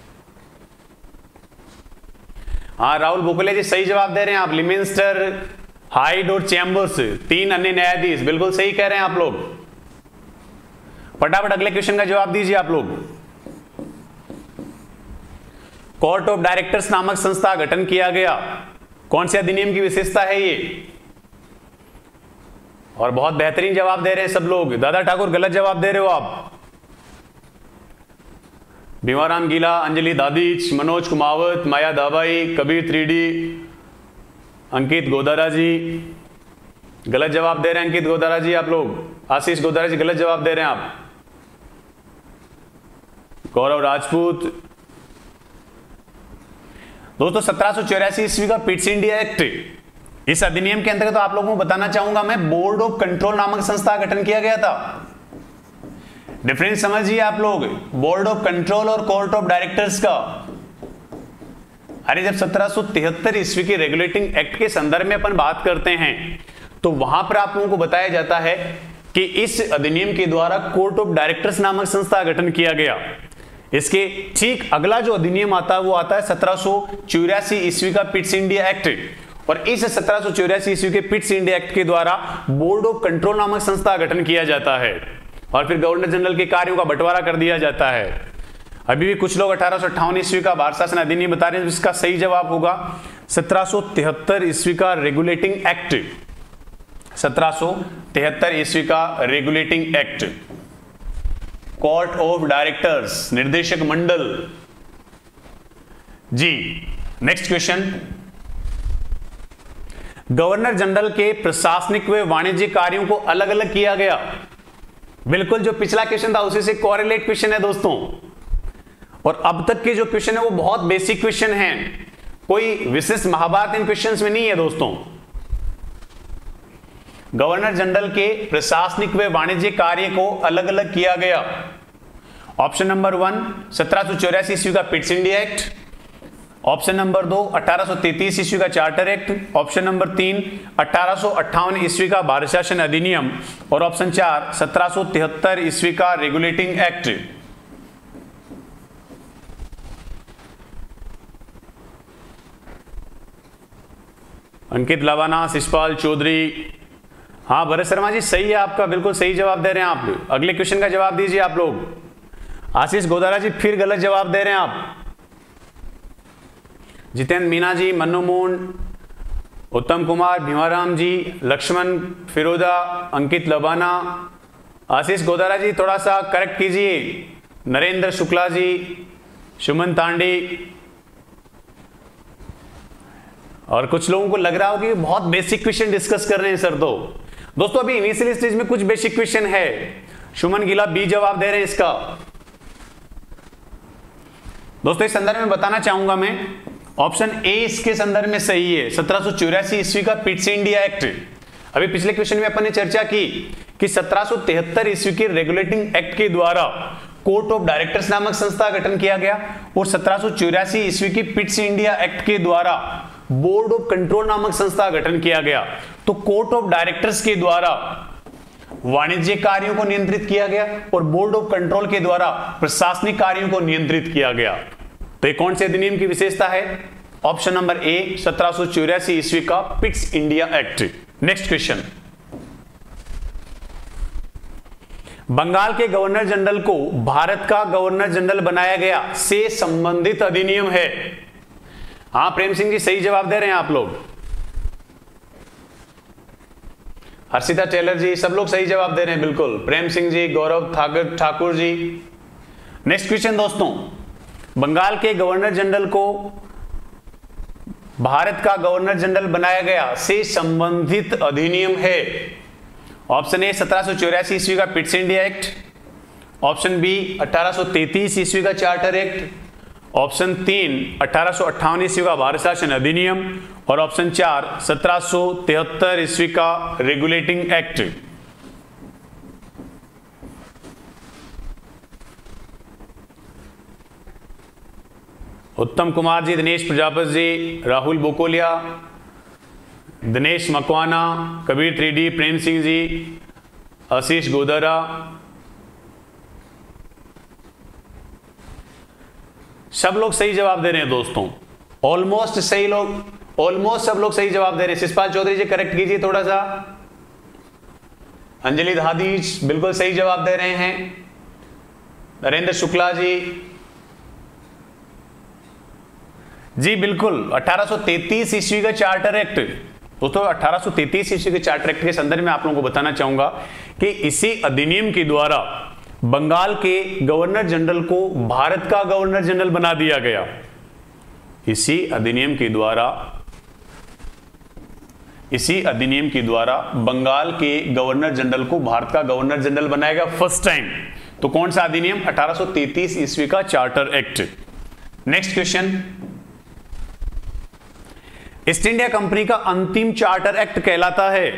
हाँ राहुल बोकले जी सही जवाब दे रहे हैं आप। लिमिंस्टर, हाइड और चैम्बर्स, 3 अन्य न्यायाधीश, बिल्कुल सही कह रहे हैं आप लोग। फटाफट अगले क्वेश्चन का जवाब दीजिए आप लोग। कोर्ट ऑफ डायरेक्टर्स नामक संस्था गठन किया गया, कौन से अधिनियम की विशेषता है ये? और बहुत बेहतरीन जवाब दे रहे हैं सब लोग। दादा ठाकुर गलत जवाब दे रहे हो आप। भीमाराम गीला, अंजलि दादीच, मनोज कुमावत, माया दाबाई, कबीर 3D, अंकित गोदारा जी गलत जवाब दे रहे हैं। अंकित गोदारा जी आप लोग। आशीष गोदारा जी गलत जवाब दे रहे हैं आप। गौरव राजपूत। दोस्तों 1784 ईस्वी का पिट्स इंडिया एक्ट, इस अधिनियम के अंतर्गत तो आप लोगों को बताना चाहूंगा मैं, बोर्ड ऑफ कंट्रोल नामक संस्था का गठन किया गया था। डिफरेंस समझिए आप लोग, बोर्ड ऑफ कंट्रोल और कोर्ट ऑफ डायरेक्टर्स का। अरे जब 1773 ईस्वी के रेगुलेटिंग एक्ट के संदर्भ में अपन बात करते हैं तो वहां पर आप लोगों को बताया जाता है कि इस अधिनियम के द्वारा कोर्ट ऑफ डायरेक्टर्स नामक संस्था का गठन किया गया। इसके ठीक अगला जो अधिनियम आता है वो आता है 1784 ईस्वी का पिट्स इंडिया एक्ट, और इस 1784 ईस्वी के पिट्स इंडिया एक्ट के द्वारा बोर्ड ऑफ कंट्रोल नामक संस्था का गठन किया जाता है और फिर गवर्नर जनरल के कार्यों का बंटवारा कर दिया जाता है। अभी भी कुछ लोग 1858 ईस्वी का भारत शासन अधिनियम बता रहे हैं, इसका सही जवाब होगा 1773 ईस्वी का रेगुलेटिंग एक्ट। 1773 ईस्वी का regulating act. Court of directors, निर्देशक मंडल जी। नेक्स्ट क्वेश्चन, गवर्नर जनरल के प्रशासनिक व वाणिज्य कार्यों को अलग अलग किया गया। बिल्कुल जो पिछला क्वेश्चन था उसी से कोरिलेट क्वेश्चन है दोस्तों, और अब तक के जो क्वेश्चन है वो बहुत बेसिक क्वेश्चन है, कोई विशिष्ट महाभारत इन क्वेश्चंस में नहीं है दोस्तों। गवर्नर जनरल के प्रशासनिक व वाणिज्य कार्य को अलग अलग किया गया। ऑप्शन नंबर 1 1784 ईस्वी का Pitt's India act, option number 2 1833 ईस्वी का चार्टर एक्ट, ऑप्शन नंबर 3 1858 ईस्वी का भारत शासन अधिनियम और ऑप्शन 4 1773 ईस्वी का रेगुलेटिंग एक्ट। अंकित लवाना, शिषपाल चौधरी, हाँ भरत शर्मा जी सही है आपका, बिल्कुल सही जवाब दे रहे हैं आप। अगले क्वेश्चन का जवाब दीजिए आप लोग। आशीष गोदारा जी फिर गलत जवाब दे रहे हैं आप। जितेंद्र मीना जी, मन्नू मोहन, उत्तम कुमार, भीमाराम जी, लक्ष्मण फिरोजा, अंकित लबाना, आशीष गोदारा जी थोड़ा सा करेक्ट कीजिए। नरेंद्र शुक्ला जी, सुमन तांडी, और कुछ लोगों को लग रहा हो कि बहुत बेसिक क्वेश्चन डिस्कस कर रहे हैं सर। तो दोस्तों अभी इनिशियल स्टेज में कुछ बेसिक क्वेश्चन है। सुमन गिला बी जवाब दे रहे हैं इसका। दोस्तों इस संदर्भ में बताना चाहूंगा मैं, ऑप्शन ए इसके संदर्भ में सही है। 1784 ईस्वी का पिट्स इंडिया एक्ट, अभी पिछले क्वेश्चन में अपन ने चर्चा की कि 1773 ईस्वी के रेगुलेटिंग एक्ट के द्वारा कोर्ट ऑफ डायरेक्टर्स नामक संस्था का गठन किया गया, और 1784 ईस्वी की पिट्स इंडिया एक्ट के द्वारा बोर्ड ऑफ कंट्रोल नामक संस्था का गठन किया गया। तो कोर्ट ऑफ डायरेक्टर्स के द्वारा वाणिज्य कार्यों को नियंत्रित किया गया और बोर्ड ऑफ कंट्रोल के द्वारा प्रशासनिक कार्यों को नियंत्रित किया गया। तो ये कौन से अधिनियम की विशेषता है? ऑप्शन नंबर ए 1784 ईस्वी का Pitt's India act. Next question, Bengal के गवर्नर जनरल को भारत का गवर्नर जनरल बनाया गया से संबंधित अधिनियम है। हाँ प्रेम सिंह जी सही जवाब दे रहे हैं आप लोग। हर्षिता टेलर जी, सब लोग सही जवाब दे रहे हैं बिल्कुल। प्रेम सिंह जी, गौरव ठाकुर जी। नेक्स्ट क्वेश्चन दोस्तों, बंगाल के गवर्नर जनरल को भारत का गवर्नर जनरल बनाया गया से संबंधित अधिनियम है। ऑप्शन ए 1784 ईस्वी का Pitt's India act, option B 1833 ईस्वी का चार्टर एक्ट, ऑप्शन 3 1858 ईस्वी का भारत शासन अधिनियम, और ऑप्शन 4 1773 ईस्वी का रेगुलेटिंग एक्ट। उत्तम कुमार जी, दिनेश प्रजापति जी, राहुल बोकोलिया, दिनेश मकवाना, कबीर त्रिडी, प्रेम सिंह जी, आशीष गोदरा, सब लोग सही जवाब दे रहे हैं दोस्तों। ऑलमोस्ट सही लोग, ऑलमोस्ट सब लोग सही जवाब दे रहे हैं। शिषपाल चौधरी जी करेक्ट कीजिए थोड़ा सा। अंजलि धादीज बिल्कुल सही जवाब दे रहे हैं। नरेंद्र शुक्ला जी जी बिल्कुल 1833 ईस्वी का चार्टर एक्ट। दोस्तों 1833 ईस्वी के चार्टर एक्ट के संदर्भ में आप लोगों को बताना चाहूंगा कि इसी अधिनियम के द्वारा बंगाल के गवर्नर जनरल को भारत का गवर्नर जनरल बना दिया गया। इसी अधिनियम के द्वारा बंगाल के गवर्नर जनरल को भारत का गवर्नर जनरल बनाया गया फर्स्ट टाइम। तो कौन सा अधिनियम? 1833 ईस्वी का charter act. Next question, East India Company का अंतिम चार्टर एक्ट कहलाता है।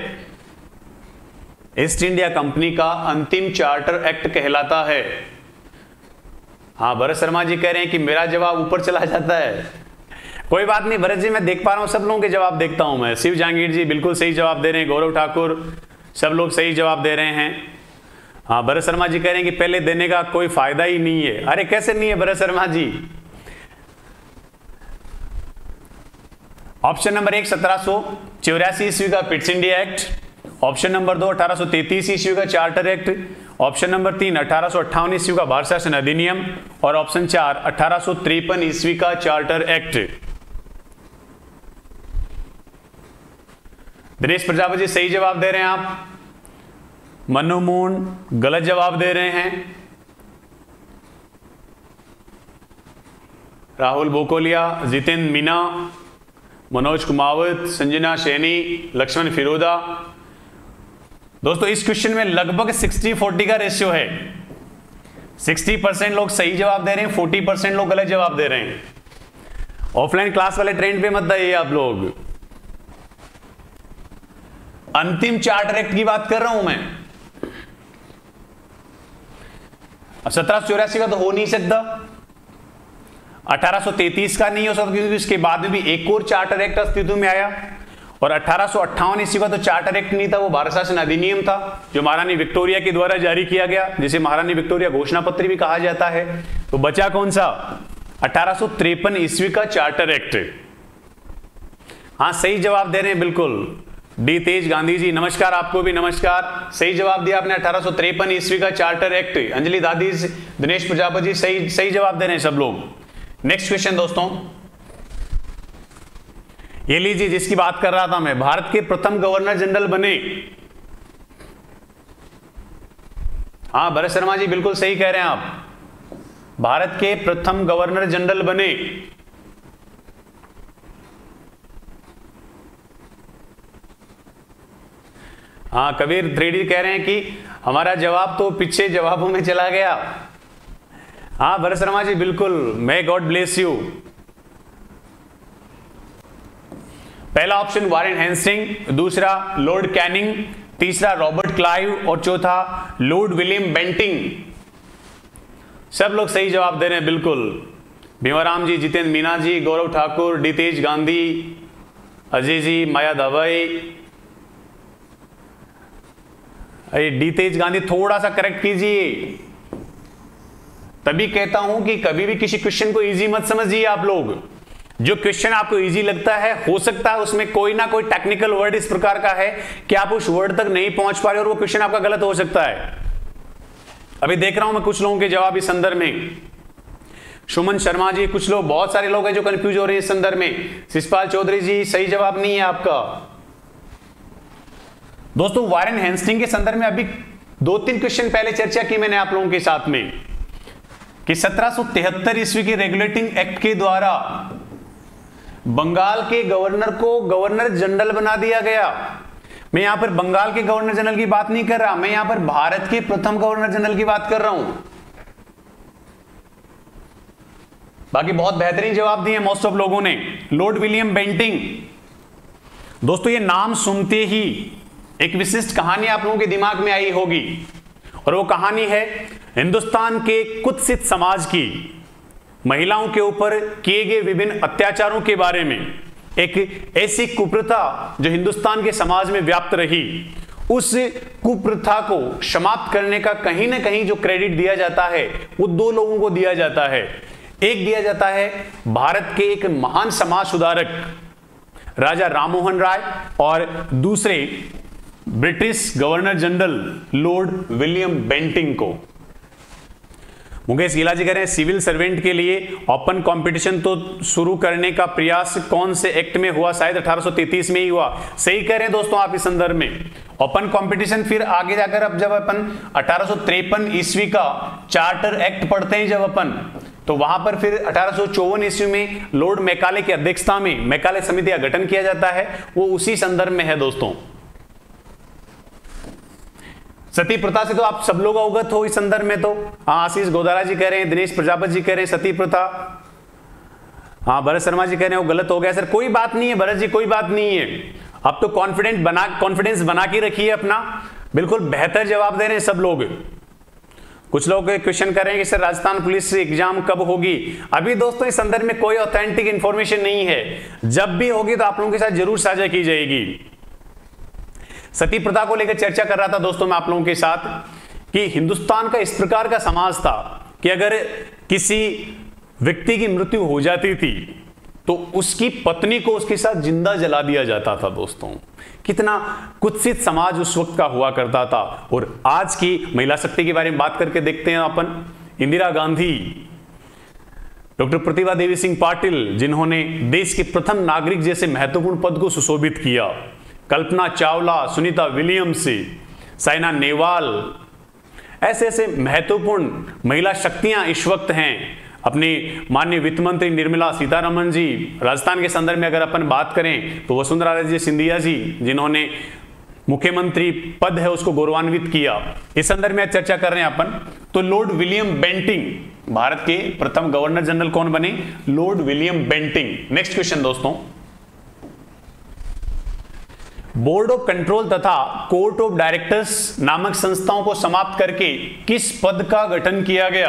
ईस्ट इंडिया कंपनी का अंतिम चार्टर एक्ट कहलाता है। हाँ भरत शर्मा जी कह रहे हैं कि मेरा जवाब ऊपर चला जाता है। कोई बात नहीं भरत जी, मैं देख पा रहा हूं, सब लोगों के जवाब देखता हूं मैं। शिव जहांगीर जी बिल्कुल सही जवाब दे रहे हैं। गौरव ठाकुर, सब लोग सही जवाब दे रहे हैं। हाँ भरत शर्मा जी कह रहे हैं कि पहले देने का कोई फायदा ही नहीं है। अरे कैसे नहीं है भरत शर्मा जी? ऑप्शन नंबर 1 1784 ईस्वी का Pitt's India act, option number 2 1833 ईस्वी का चार्टर एक्ट, ऑप्शन नंबर 3 1858 ईस्वी का भारत शासन अधिनियम, और ऑप्शन 4 1853 ईस्वी का चार्टर एक्ट। दिनेश प्रजापति जी सही जवाब दे रहे हैं आप। मनु मून गलत जवाब दे रहे हैं। राहुल बोकोलिया, जितेंद्र मीना, मनोज कुमावत, संजना सैनी, लक्ष्मण फिरोदा। दोस्तों इस क्वेश्चन में लगभग 60-40 का रेशियो है। 60% लोग सही जवाब दे रहे हैं, 40% लोग गलत जवाब दे रहे हैं। ऑफलाइन क्लास वाले ट्रेंड पे मत आइए आप लोग। अंतिम चार्टर एक्ट की बात कर रहा हूं मैं। 1784 का तो हो नहीं सकता, 1833 का नहीं हो सकता क्योंकि उसके बाद में भी एक और चार्टर एक्ट अस्तित्व में आया, और 1858 ईस्वी का तो चार्टर एक्ट नहीं था, वो भारत शासन अधिनियम था जो महारानी विक्टोरिया के द्वारा जारी किया गया, जिसे महारानी विक्टोरिया घोषणा पत्र भी कहा जाता है। तो बचा कौन सा? 1853 ईस्वी का चार्टर एक्ट। हाँ सही जवाब दे रहे हैं बिल्कुल। डी तेज गांधी जी नमस्कार, आपको भी नमस्कार। सही जवाब दिया आपने, 1853 ईस्वी का चार्टर एक्ट। अंजलि दादी, दिनेश प्रजापति सही जवाब दे रहे हैं सब लोग। नेक्स्ट क्वेश्चन दोस्तों, ये लीजिए जिसकी बात कर रहा था मैं, भारत के प्रथम गवर्नर जनरल बने। हाँ भरत शर्मा जी बिल्कुल सही कह रहे हैं आप। भारत के प्रथम गवर्नर जनरल बने? हाँ, कबीर 3D कह रहे हैं कि हमारा जवाब तो पीछे जवाबों में चला गया। हाँ भरत शर्मा जी, बिल्कुल, मे गॉड ब्लेस यू। पहला ऑप्शन वारेन हेस्टिंग, दूसरा लॉर्ड कैनिंग, तीसरा रॉबर्ट क्लाइव और चौथा लॉर्ड विलियम बेंटिंग। सब लोग सही जवाब दे रहे हैं, बिल्कुल। भीमाराम जी, जितेंद्र मीना जी, गौरव ठाकुर, डी तेज गांधी, अजय जी, माया दवाई। अरे डी तेज गांधी थोड़ा सा करेक्ट कीजिए। तभी कहता हूं कि कभी भी किसी क्वेश्चन को इजी मत समझिए आप लोग। जो क्वेश्चन आपको इजी लगता है, हो सकता है उसमें कोई ना कोई टेक्निकल वर्ड इस प्रकार का है कि आप उस वर्ड तक नहीं पहुंच पा रहे और वो क्वेश्चन आपका गलत हो सकता है। अभी देख रहा हूं मैं कुछ लोगों के जवाब इस संदर्भ में। सुमन शर्मा जी, कुछ लोग, बहुत सारे लोग हैं जो कंफ्यूज हो रहे हैं इस संदर्भ में। शिषपाल चौधरी जी, सही जवाब नहीं है आपका। दोस्तों, वारेन हेस्टिंग के संदर्भ में अभी 2-3 क्वेश्चन पहले चर्चा की मैंने आप लोगों के साथ में कि 1773 ईस्वी के रेगुलेटिंग एक्ट के द्वारा बंगाल के गवर्नर को गवर्नर जनरल बना दिया गया। मैं यहां पर बंगाल के गवर्नर जनरल की बात नहीं कर रहा, मैं यहां पर भारत के प्रथम गवर्नर जनरल की बात कर रहा हूं। बाकी बहुत बेहतरीन जवाब दिए मोस्ट ऑफ लोगों ने। Lord William Bentinck. दोस्तों, ये नाम सुनते ही एक विशिष्ट कहानी आप लोगों के दिमाग में आई होगी, और वो कहानी है हिंदुस्तान के कुत्सित समाज की महिलाओं के ऊपर किए गए विभिन्न अत्याचारों के बारे में। एक ऐसी कुप्रथा जो हिंदुस्तान के समाज में व्याप्त रही, उस कुप्रथा को समाप्त करने का कहीं ना कहीं जो क्रेडिट दिया जाता है वो 2 लोगों को दिया जाता है। एक दिया जाता है भारत के एक महान समाज सुधारक राजा राममोहन राय, और दूसरे British governor general lord William Bentinck को। मुकेश गिला जी कह रहे हैं सिविल सर्वेंट के लिए ओपन कंपटीशन तो शुरू करने का प्रयास कौन से एक्ट में हुआ? शायद 1833 में ही हुआ। सही कह रहे हैं दोस्तों आप इस संदर्भ में। ओपन कंपटीशन फिर आगे जाकर अब जब अपन 1853 ईस्वी का चार्टर एक्ट पढ़ते हैं जब अपन, तो वहां पर फिर 1854 ईस्वी में लॉर्ड मैकाले की अध्यक्षता में मैकाले समिति का गठन किया जाता है, वो उसी संदर्भ में है दोस्तों। सती प्रथा से तो आप सब लोग अवगत हो इस संदर्भ में। तो हाँ, आशीष गोदारा जी कह रहे हैं, दिनेश प्रजापति जी कह रहे हैं सती प्रथा। हाँ, भरत शर्मा जी कह रहे हैं वो गलत हो गया। सर कोई बात नहीं है भरत जी, कोई बात नहीं है। अब तो कॉन्फिडेंस बना के रखिए अपना, बिल्कुल बेहतर जवाब दे रहे हैं सब लोग। कुछ लोग क्वेश्चन कर रहे हैं कि सर राजस्थान पुलिस एग्जाम कब होगी? अभी दोस्तों इस संदर्भ में कोई ऑथेंटिक इंफॉर्मेशन नहीं है, जब भी होगी तो आप लोगों के साथ जरूर साझा की जाएगी। सती प्रथा को लेकर चर्चा कर रहा था दोस्तों मैं आप लोगों के साथ कि हिंदुस्तान का इस प्रकार का समाज था कि अगर किसी व्यक्ति की मृत्यु हो जाती थी तो उसकी पत्नी को उसके साथ जिंदा जला दिया जाता था। दोस्तों कितना कुत्सित समाज उस वक्त का हुआ करता था। और आज की महिला शक्ति के बारे में बात करके देखते हैं अपन। इंदिरा गांधी, डॉक्टर प्रतिभा देवी सिंह पाटिल जिन्होंने देश के प्रथम नागरिक जैसे महत्वपूर्ण पद को सुशोभित किया, कल्पना चावला, सुनीता विलियम्स, साइना नेहवाल, ऐसे ऐसे महत्वपूर्ण महिला शक्तियां इस वक्त हैं। अपने माननीय वित्त मंत्री निर्मला सीतारमण जी, राजस्थान के संदर्भ में अगर अपन बात करें तो वसुंधरा राजे सिंधिया जी जिन्होंने मुख्यमंत्री पद है उसको गौरवान्वित किया। इस संदर्भ में चर्चा कर रहे हैं अपन। तो लॉर्ड विलियम बेंटिंग भारत के प्रथम गवर्नर जनरल कौन बने? Lord William Bentinck. Next question दोस्तों, बोर्ड ऑफ कंट्रोल तथा कोर्ट ऑफ डायरेक्टर्स नामक संस्थाओं को समाप्त करके किस पद का गठन किया गया?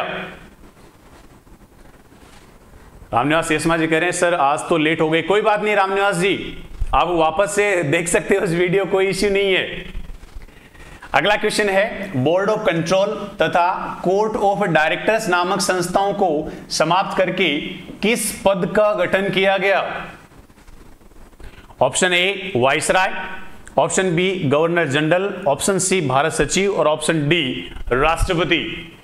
रामनिवास शेषमा जी कह रहे हैं सर आज तो लेट हो गए। कोई बात नहीं रामनिवास जी, आप वापस से देख सकते हो इस वीडियो, कोई इश्यू नहीं है। अगला क्वेश्चन है बोर्ड ऑफ कंट्रोल तथा कोर्ट ऑफ डायरेक्टर्स नामक संस्थाओं को समाप्त करके किस पद का गठन किया गया? Option A viceroy, option B governor general, option C Bharat सचिव और ऑप्शन डी राष्ट्रपति।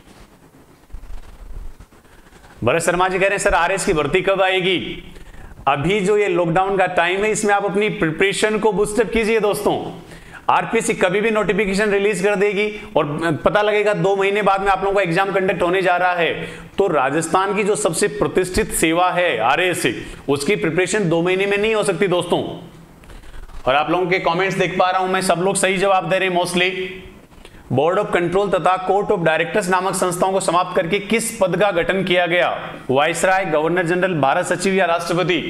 भरत शर्मा जी कह रहे हैं सर आरएस की भर्ती कब आएगी? अभी जो ये लॉकडाउन का टाइम है इसमें आप अपनी प्रिपरेशन को बूस्टअप कीजिए दोस्तों। आरपीएससी कभी भी नोटिफिकेशन रिलीज कर देगी और पता लगेगा 2 महीने बाद में आप लोगों का एग्जाम कंडक्ट होने जा रहा है, तो राजस्थान की जो सबसे प्रतिष्ठित सेवा है आरएएससी, उसकी प्रिपरेशन 2 महीने में नहीं हो सकती दोस्तों। और आप लोगों के कमेंट्स देख पा रहा हूं मैं, सब लोग सही जवाब दे रहे हैं मोस्टली। बोर्ड ऑफ कंट्रोल तथा कोर्ट ऑफ डायरेक्टर्स नामक संस्थाओं को समाप्त करके किस पद का गठन किया गया? वाइसराय, गवर्नर जनरल, भारत सचिव या राष्ट्रपति?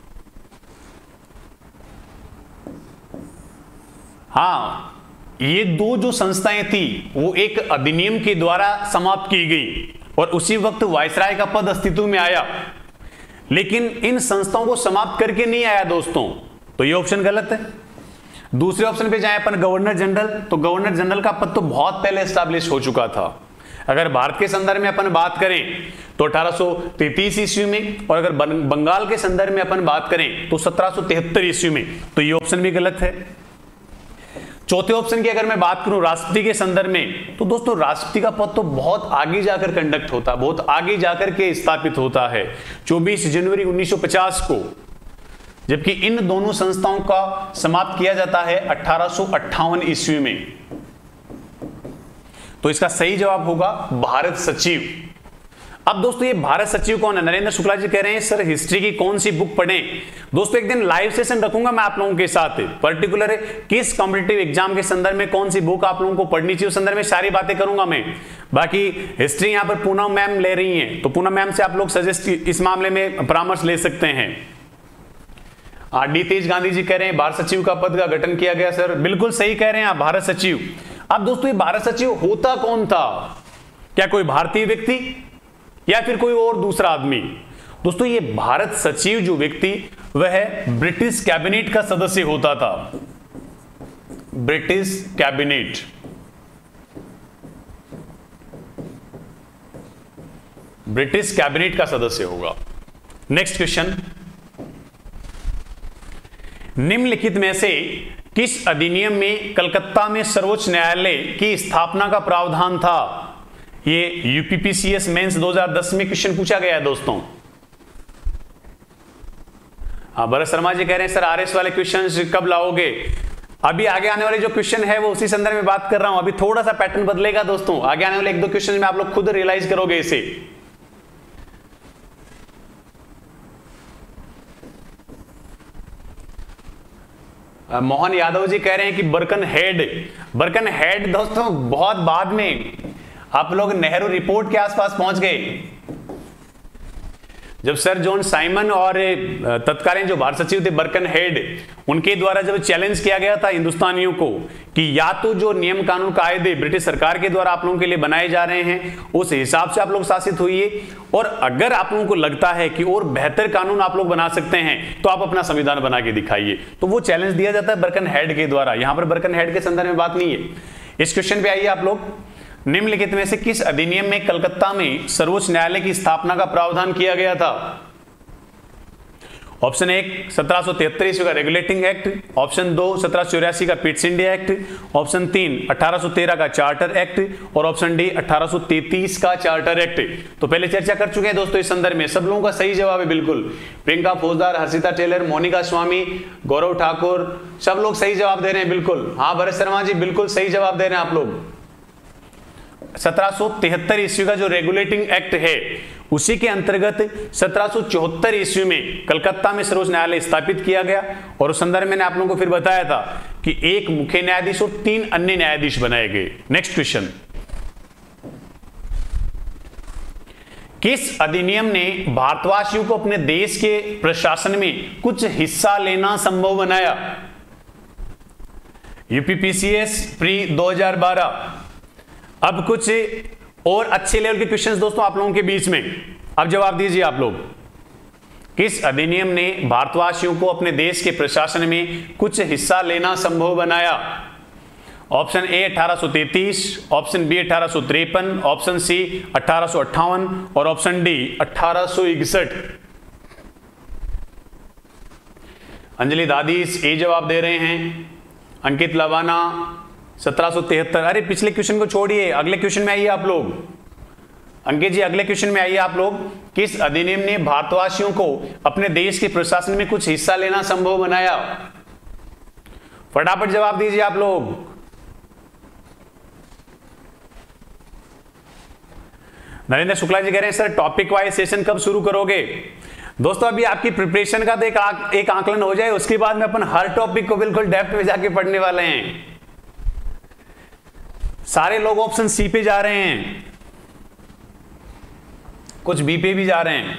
हाँ, ये 2 जो संस्थाएं थी वो एक अधिनियम के द्वारा समाप्त की गई और उसी वक्त वाइसराय का पद अस्तित्व में आया, लेकिन इन संस्थाओं को समाप्त करके नहीं आया दोस्तों, तो ये ऑप्शन गलत है। दूसरे ऑप्शन पे जाए अपन गवर्नर जनरल, तो गवर्नर जनरल का पद तो बहुत पहले एस्टैब्लिश हो चुका था। अगर भारत के संदर्भ में अपन बात करें तो 1833 ईस्वी में, और अगर बंगाल के संदर्भ में अपन बात करें तो 1773 ईस्वी में, तो ये ऑप्शन भी गलत है। चौथे ऑप्शन की अगर मैं बात करूं राष्ट्रपति के संदर्भ में, तो दोस्तों राष्ट्रपति का पद तो बहुत आगे जाकर कंडक्ट होता है, बहुत आगे जाकर के स्थापित होता है 24 जनवरी 1950 को, जबकि इन दोनों संस्थाओं का समाप्त किया जाता है 1858 ईस्वी में। तो इसका सही जवाब होगा भारत सचिव। अब दोस्तों ये भारत सचिव कौन है? नरेंद्र शुक्ला जी कह रहे हैं सर हिस्ट्री की कौन सी बुक पढ़ें? दोस्तों एक दिन लाइव सेशन रखूंगा मैं आप लोगों के साथ, पर्टिकुलर किस कॉम्पिटिटिव एग्जाम के संदर्भ में कौन सी बुक आप लोगों को पढ़नी चाहिए उस संदर्भ में सारी बातें करूंगा मैं। बाकी हिस्ट्री यहां पर पूनम मैम ले रही हैं, तो पूनम मैम से आप लोग सजेस्ट इस मामले में परामर्श ले सकते हैं। डी तेज गांधी जी कह रहे हैं भारत सचिव का पद का गठन किया गया। सर बिल्कुल सही कह रहे हैं आप, भारत सचिव। अब दोस्तों ये भारत सचिव होता कौन था? क्या कोई भारतीय व्यक्ति या फिर कोई और दूसरा आदमी? दोस्तों ये भारत सचिव जो व्यक्ति वह ब्रिटिश कैबिनेट का सदस्य होता था, ब्रिटिश कैबिनेट। ब्रिटिश कैबिनेट का सदस्य होगा। नेक्स्ट क्वेश्चन, निम्नलिखित में से किस अधिनियम में कलकत्ता में सर्वोच्च न्यायालय की स्थापना का प्रावधान था? ये यूपीपीसीएस मेंस 2010 में क्वेश्चन पूछा गया है दोस्तों। भरत शर्मा जी कह रहे हैं सर आरएस वाले क्वेश्चन कब लाओगे? अभी आगे आने वाले जो क्वेश्चन है वो उसी संदर्भ में बात कर रहा हूं। अभी थोड़ा सा पैटर्न बदलेगा दोस्तों, आगे आने वाले 1-2 क्वेश्चन में आप लोग खुद रियलाइज करोगे इसे। मोहन यादव जी कह रहे हैं कि बर्कन हेड दोस्तों बहुत बाद में, आप लोग नेहरू रिपोर्ट के आसपास पहुंच गए जब सर जॉन साइमन और तत्कालीन जो भारत सचिव थे बर्कन हेड, उनके द्वारा जब चैलेंज किया गया था हिंदुस्तानियों को कि या तो जो नियम कानून कायदे ब्रिटिश सरकार के द्वारा आप लोगों के लिए बनाए जा रहे हैं उस हिसाब से आप लोग शासित होइए, और अगर आप लोगों को लगता है कि और बेहतर कानून आप लोग बना सकते हैं तो आप अपना संविधान बना के दिखाइए। तो वो चैलेंज दिया जाता है बर्कन हेड के द्वारा। यहां पर बर्कन हेड के संदर्भ में बात नहीं है। इस क्वेश्चन पे आइए आप लोग, निम्नलिखित में से किस अधिनियम में कलकत्ता में सर्वोच्च न्यायालय की स्थापना का प्रावधान किया गया था? ऑप्शन 1 1773 ईस्वी का रेगुलेटिंग एक्ट, ऑप्शन 2 1784 का पिट्स इंडिया एक्ट, ऑप्शन 3 1813 का चार्टर एक्ट और ऑप्शन डी 1833 का चार्टर एक्ट। तो पहले चर्चा कर चुके हैं दोस्तों इस संदर्भ में, सब लोगों का सही जवाब है बिल्कुल। प्रियंका फौजदार, हर्षिता टेलर, मोनिका स्वामी, गौरव ठाकुर, सब लोग सही जवाब दे रहे हैं बिल्कुल। हाँ भरत शर्मा जी बिल्कुल सही जवाब दे रहे हैं आप लोग। 1773 ईस्वी का जो रेगुलेटिंग एक्ट है उसी के अंतर्गत 1774 ईस्वी में कलकत्ता में सर्वोच्च न्यायालय स्थापित किया गया, और उस संदर्भ में मैंने आप लोगों को फिर बताया था कि एक मुख्य न्यायाधीश और 3 अन्य न्यायाधीश बनाए गए। नेक्स्ट क्वेश्चन, किस अधिनियम ने भारतवासियों को अपने देश के प्रशासन में कुछ हिस्सा लेना संभव बनाया? UPPCS pre 2012। अब कुछ और अच्छे लेवल के क्वेश्चंस दोस्तों आप लोगों के बीच में, अब जवाब दीजिए आप लोग। किस अधिनियम ने भारतवासियों को अपने देश के प्रशासन में कुछ हिस्सा लेना संभव बनाया? Option A 1833, option B 1853, option C 1858 और ऑप्शन डी 1861। अंजलि दादीस ए जवाब दे रहे हैं, अंकित लवाना 1773। अरे पिछले क्वेश्चन को छोड़िए, अगले क्वेश्चन में आइए आप लोग। अंकित जी अगले क्वेश्चन में आइए आप लोग। किस अधिनियम ने भारतवासियों को अपने देश के प्रशासन में कुछ हिस्सा लेना संभव बनाया? फटाफट जवाब दीजिए आप लोग। नरेंद्र शुक्ला जी कह रहे हैं सर टॉपिक वाइज सेशन कब शुरू करोगे? दोस्तों अभी आपकी प्रिपरेशन का तो एक आकलन हो जाए, उसके बाद में अपन हर टॉपिक को बिल्कुल डेप्थ में जाके पढ़ने वाले हैं। सारे लोग ऑप्शन सी पे जा रहे हैं, कुछ बी पे भी जा रहे हैं।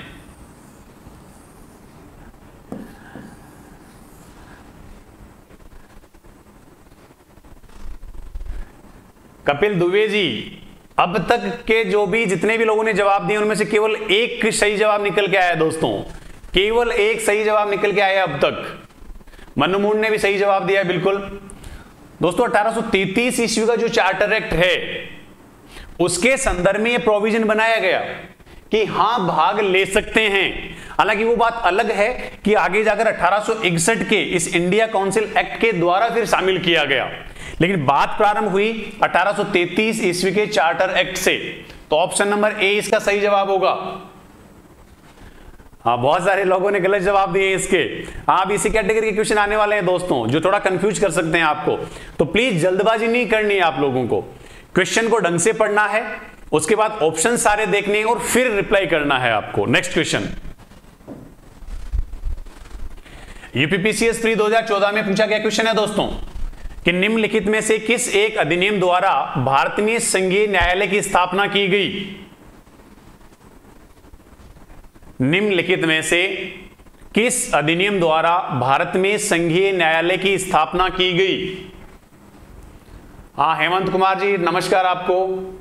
कपिल दुबे जी, अब तक के जो भी जितने भी लोगों ने जवाब दिए उनमें से केवल एक सही जवाब निकल के आया दोस्तों, केवल एक सही जवाब निकल के आया अब तक। मनु मून ने भी सही जवाब दिया बिल्कुल। दोस्तों 1833 ईस्वी का जो चार्टर एक्ट है उसके संदर्भ में यह प्रोविजन बनाया गया कि हां भाग ले सकते हैं। हालांकि वो बात अलग है कि आगे जाकर 1861 के इस इंडिया काउंसिल एक्ट के द्वारा फिर शामिल किया गया, लेकिन बात प्रारंभ हुई 1833 ईस्वी के चार्टर एक्ट से। तो ऑप्शन नंबर ए इसका सही जवाब होगा। हाँ, बहुत सारे लोगों ने गलत जवाब दिए इसके। हाँ, इसी कैटेगरी के क्वेश्चन आने वाले हैं दोस्तों जो थोड़ा कंफ्यूज कर सकते हैं आपको, तो प्लीज जल्दबाजी नहीं करनी है आप लोगों को। क्वेश्चन को ढंग से पढ़ना है, उसके बाद ऑप्शन सारे देखने हैं और फिर रिप्लाई करना है आपको। नेक्स्ट क्वेश्चन, यूपीपीसीएस प्री 2014 में पूछा गया क्वेश्चन है दोस्तों कि निम्नलिखित में से किस एक अधिनियम द्वारा भारत में संघीय न्यायालय की स्थापना की गई? निम्नलिखित में से किस अधिनियम द्वारा भारत में संघीय न्यायालय की स्थापना की गई? हाँ हेमंत कुमार जी नमस्कार आपको।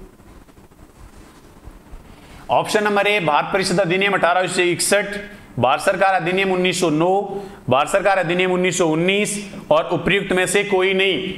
ऑप्शन नंबर ए भारत परिषद अधिनियम 1861, भारत सरकार अधिनियम 1909, भारत सरकार अधिनियम 1919 और उपयुक्त में से कोई नहीं।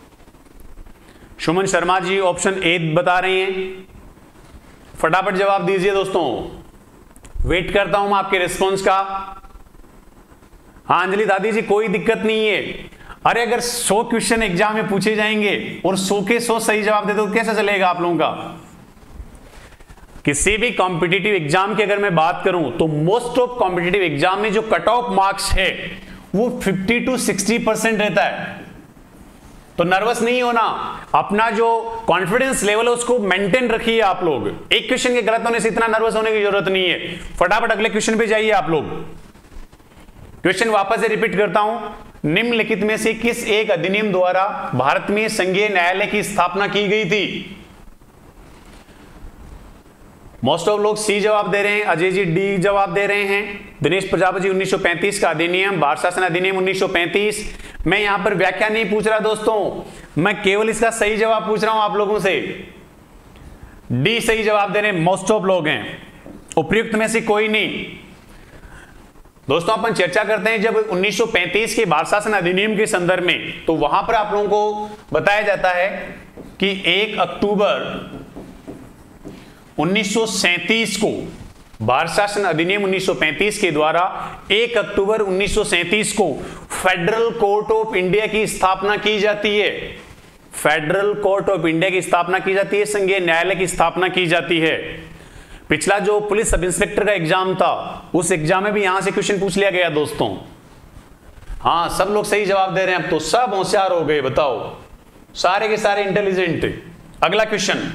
सुमन शर्मा जी ऑप्शन ए बता रहे हैं, फटाफट जवाब दीजिए दोस्तों, वेट करता हूं मैं आपके रिस्पॉन्स का। हाँ अंजलि दादी जी कोई दिक्कत नहीं है। अरे अगर 100 क्वेश्चन एग्जाम में पूछे जाएंगे और 100 के 100 सही जवाब दे तो कैसे चलेगा आप लोगों का? किसी भी कॉम्पिटिटिव एग्जाम की अगर मैं बात करूं तो मोस्ट ऑफ कॉम्पिटिटिव एग्जाम में जो कट ऑफ मार्क्स है वो 50 to 60% रहता है। तो नर्वस नहीं होना, अपना जो कॉन्फिडेंस लेवल है उसको मेंटेन रखिए आप लोग। एक क्वेश्चन के गलत होने से इतना नर्वस होने की जरूरत नहीं है। फटाफट अगले क्वेश्चन पे जाइए आप लोग। क्वेश्चन वापस से रिपीट करता हूं, निम्नलिखित में से किस एक अधिनियम द्वारा भारत में संघीय न्यायालय की स्थापना की गई थी? मोस्ट ऑफ लोग सी जवाब दे रहे हैं, अजय जी डी जवाब दे रहे हैं, दिनेश प्रजापति 1935 का अधिनियम, भारत शासन अधिनियम 1935। मैं यहां पर व्याख्या नहीं पूछ रहा दोस्तों, मैं केवल इसका सही जवाब पूछ रहा हूं आप लोगों से। डी सही जवाब दे रहे हैं मोस्ट ऑफ लोग हैं, उपयुक्त में से कोई नहीं। दोस्तों अपन चर्चा करते हैं जब 1935 के भारत शासन अधिनियम के संदर्भ में, तो वहां पर आप लोगों को बताया जाता है कि 1 अक्टूबर 1937 को भारत शासन अधिनियम 1935 के द्वारा 1 अक्टूबर 1937 को फेडरल कोर्ट ऑफ इंडिया की स्थापना की जाती है। फेडरल कोर्ट ऑफ इंडिया की स्थापना की जाती है, संघीय न्यायालय की स्थापना की जाती है। पिछला जो पुलिस सब इंस्पेक्टर का एग्जाम था उस एग्जाम में भी यहां से क्वेश्चन पूछ लिया गया दोस्तों। हाँ सब लोग सही जवाब दे रहे हैं, अब तो सब होशियार हो गए, बताओ सारे के सारे इंटेलिजेंट। अगला क्वेश्चन,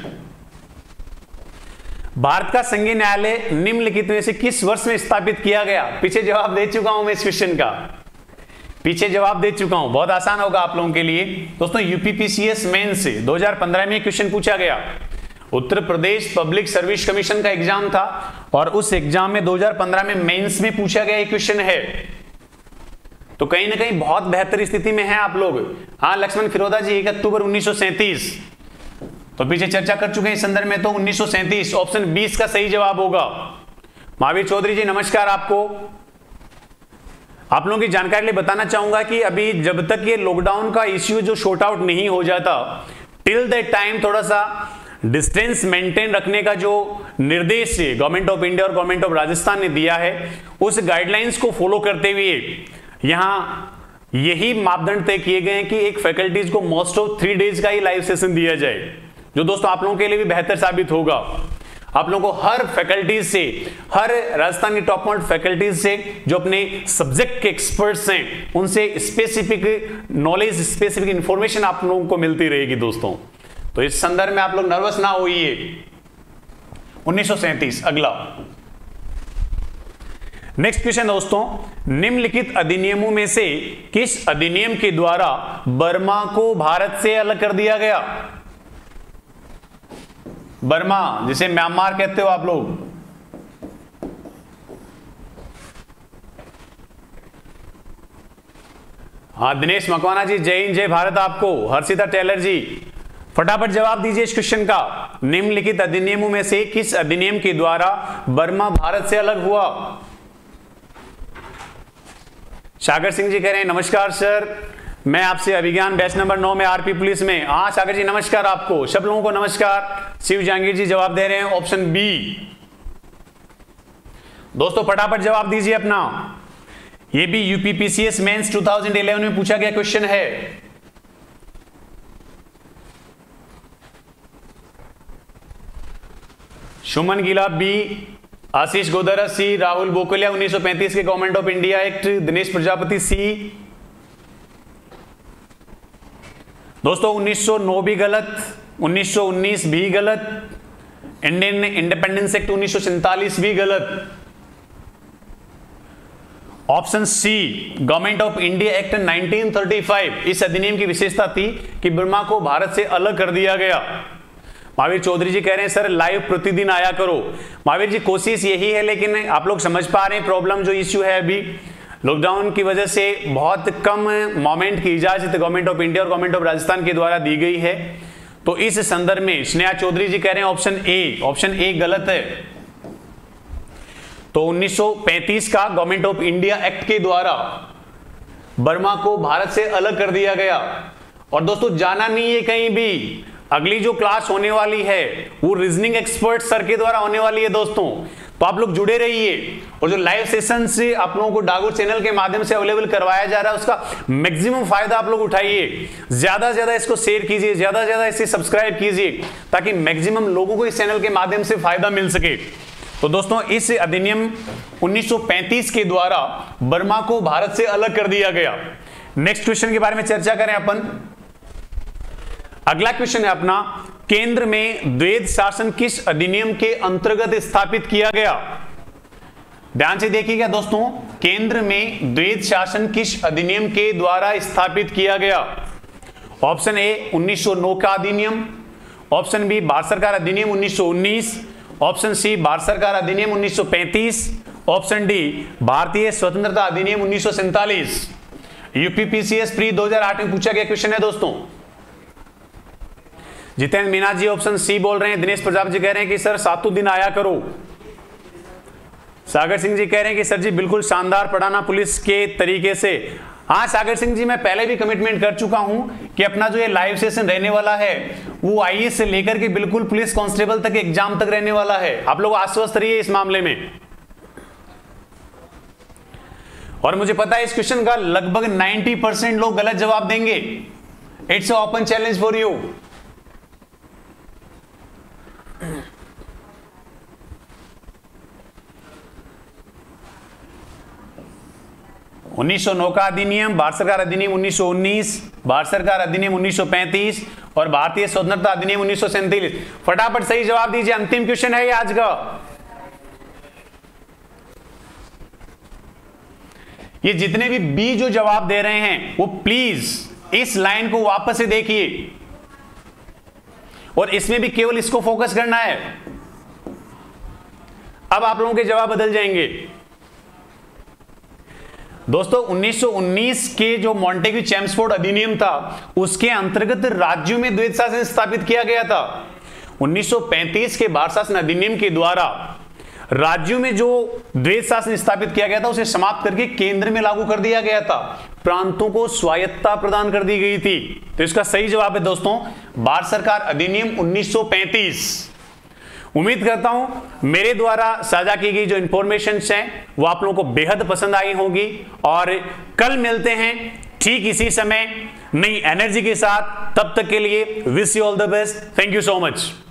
भारत का संघीय न्यायालय निम्नलिखित में से किस वर्ष में स्थापित किया गया? पीछे जवाब दे चुका हूं मैं इस क्वेश्चन का, पीछे जवाब दे चुका हूं, बहुत आसान होगा आप लोगों के लिए। दोस्तों यूपीपीसीएस मेन से 2015 में क्वेश्चन पूछा गया, Uttar Pradesh public service commission का एग्जाम था और उस एग्जाम में 2015 में मेंस में पूछा गया क्वेश्चन है। तो कहीं ना कहीं बहुत बेहतर स्थिति में हैं आप लोग। हाँ लक्ष्मण फिरोदा जी 1 अक्टूबर 1937, तो पीछे चर्चा कर चुके हैं इस संदर्भ में, तो 1937 ऑप्शन 20 का सही जवाब होगा। महावीर चौधरी जी नमस्कार आपको। आप लोगों की जानकारी लिए बताना चाहूंगा कि अभी जब तक ये लॉकडाउन का इश्यू जो शॉर्ट आउट नहीं हो जाता, टिल दैट टाइम थोड़ा सा डिस्टेंस मेंटेन रखने का जो निर्देश गवर्नमेंट ऑफ इंडिया और गवर्नमेंट ऑफ राजस्थान ने दिया है, उस गाइडलाइंस को फॉलो करते हुए यहां यही मापदंड तय किए गए हैं कि एक फैकल्टीज को मोस्ट ऑफ 3 डेज का ही लाइव सेशन दिया जाए, जो दोस्तों आप लोगों के लिए भी बेहतर साबित होगा। आप लोगों को हर फैकल्टीज से, हर राजस्थान की टॉप मोस्ट फैकल्टीज से जो अपने सब्जेक्ट के एक्सपर्ट्स हैं उनसे स्पेसिफिक नॉलेज, स्पेसिफिक इंफॉर्मेशन आप लोगों को मिलती रहेगी दोस्तों। तो इस संदर्भ में आप लोग नर्वस ना होइए। 1937 अगला नेक्स्ट क्वेश्चन दोस्तों, निम्नलिखित अधिनियमों में से किस अधिनियम के द्वारा बर्मा को भारत से अलग कर दिया गया? बर्मा जिसे म्यांमार कहते हो आप लोग, हाँ दिनेश मकवाना जी जय हिंद जय भारत आपको। हर्षिता टेलर जी फटाफट जवाब दीजिए इस क्वेश्चन का। निम्नलिखित अधिनियमों में से किस अधिनियम के द्वारा बर्मा भारत से अलग हुआ? सागर सिंह जी कह रहे हैं नमस्कार सर, मैं आपसे अभिज्ञान बैच नंबर 9 में आरपी पुलिस में। हाँ सागर जी नमस्कार आपको, सब लोगों को नमस्कार। शिव जहांगीर जी जवाब दे रहे हैं ऑप्शन बी। दोस्तों फटाफट जवाब दीजिए अपना। ये भी यूपीपीसीएस मेंस 2011 में पूछा गया क्वेश्चन है। सुमन गिला बी, आशीष गोदरा सी, राहुल बोकलिया 1935 के government of India act, Dinesh Prajapati C. दोस्तों 1909 भी गलत, 1919 भी गलत, इंडियन इंडिपेंडेंस एक्ट 1947 भी गलत। Option C government of India act 1935, इस अधिनियम की विशेषता थी कि बर्मा को भारत से अलग कर दिया गया। महावीर चौधरी जी कह रहे हैं सर लाइव प्रतिदिन आया करो। महावीर जी कोशिश यही है, लेकिन आप लोग समझ पा रहे हैं प्रॉब्लम जो इश्यू है अभी लॉकडाउन की वजह से बहुत कम मोमेंट की इजाजत गवर्नमेंट ऑफ इंडिया और गवर्नमेंट ऑफ राजस्थान के द्वारा दी गई है। तो इस संदर्भ में स्नेहा चौधरी जी कह रहे हैं ऑप्शन ए गलत है। तो 1935 का गवर्नमेंट ऑफ इंडिया एक्ट के द्वारा बर्मा को भारत से अलग कर दिया गया। और दोस्तों जाना नहीं है कहीं भी, अगली जो क्लास होने वाली है वो रीजनिंग एक्सपर्ट सर के द्वारा होने वाली है दोस्तों। तो आप लोग जुड़े रहिए, और जो लाइव सेशन से आप लोगों को डागो चैनल के माध्यम से अवेलेबल करवाया जा रहा है उसका मैक्सिमम फायदा आप लोग उठाइए। ज्यादा से ज्यादा इसको शेयर कीजिए, ज्यादा से ज्यादा इसे सब्सक्राइब कीजिए, ताकि मैक्सिमम लोगों को इस चैनल के माध्यम से फायदा मिल सके। तो दोस्तों इस अधिनियम 1935 के द्वारा बर्मा को भारत से अलग कर दिया गया। नेक्स्ट क्वेश्चन के बारे में चर्चा करें अपन। अगला क्वेश्चन है अपना, केंद्र में द्वैध शासन किस अधिनियम के अंतर्गत स्थापित किया गया? ध्यान से देखिएगा दोस्तों, केंद्र में द्वैध शासन किस अधिनियम के द्वारा स्थापित किया गया? ऑप्शन ए 1909 का अधिनियम, ऑप्शन बी भारत सरकार अधिनियम 1919, ऑप्शन सी भारत सरकार अधिनियम 1935, ऑप्शन डी भारतीय स्वतंत्रता अधिनियम 1947। यूपीपीसीएस प्री 2008 में पूछा गया क्वेश्चन है दोस्तों। जितेंद्र मीना जी ऑप्शन सी बोल रहे हैं। दिनेश प्रजापति जी कह रहे हैं कि सर सातों दिन आया करो। सागर सिंह जी कह रहे हैं कि सर जी बिल्कुल शानदार पढ़ाना पुलिस के तरीके से। हाँ सागर सिंह जी, मैं पहले भी कमिटमेंट कर चुका हूं कि अपना जो ये लाइव सेशन रहने वाला है वो आईएएस से लेकर के बिल्कुल पुलिस कांस्टेबल तक एग्जाम तक रहने वाला है। आप लोग आश्वस्त रहिए इस मामले में। और मुझे पता है इस क्वेश्चन का लगभग 90% लोग गलत जवाब देंगे। It's open challenge for you. 1909 का अधिनियम, भारत सरकार अधिनियम 1919, भारत सरकार अधिनियम 1935 और भारतीय स्वतंत्रता अधिनियम 1947। फटाफट सही जवाब दीजिए, अंतिम क्वेश्चन है ये आज का। ये जितने भी बी जो जवाब दे रहे हैं वो प्लीज इस लाइन को वापस से देखिए और इसमें भी केवल इसको फोकस करना है। अब आप लोगों के जवाब बदल जाएंगे। दोस्तों 1919 के जो मॉन्टेग्यू चेम्सफोर्ड अधिनियम था उसके अंतर्गत राज्यों में द्वैध शासन स्थापित किया गया था। 1935 के भारत शासन अधिनियम के द्वारा राज्यों में जो द्वैध शासन स्थापित किया गया था उसे समाप्त करके केंद्र में लागू कर दिया गया था। प्रांतों को स्वायत्तता प्रदान कर दी गई थी। तो इसका सही जवाब है दोस्तों भारत सरकार अधिनियम 1935। उम्मीद करता हूं मेरे द्वारा साझा की गई जो इंफॉर्मेशन हैं वो आप लोगों को बेहद पसंद आई होंगी। और कल मिलते हैं ठीक इसी समय नई एनर्जी के साथ। तब तक के लिए wish you all the best. Thank you so much.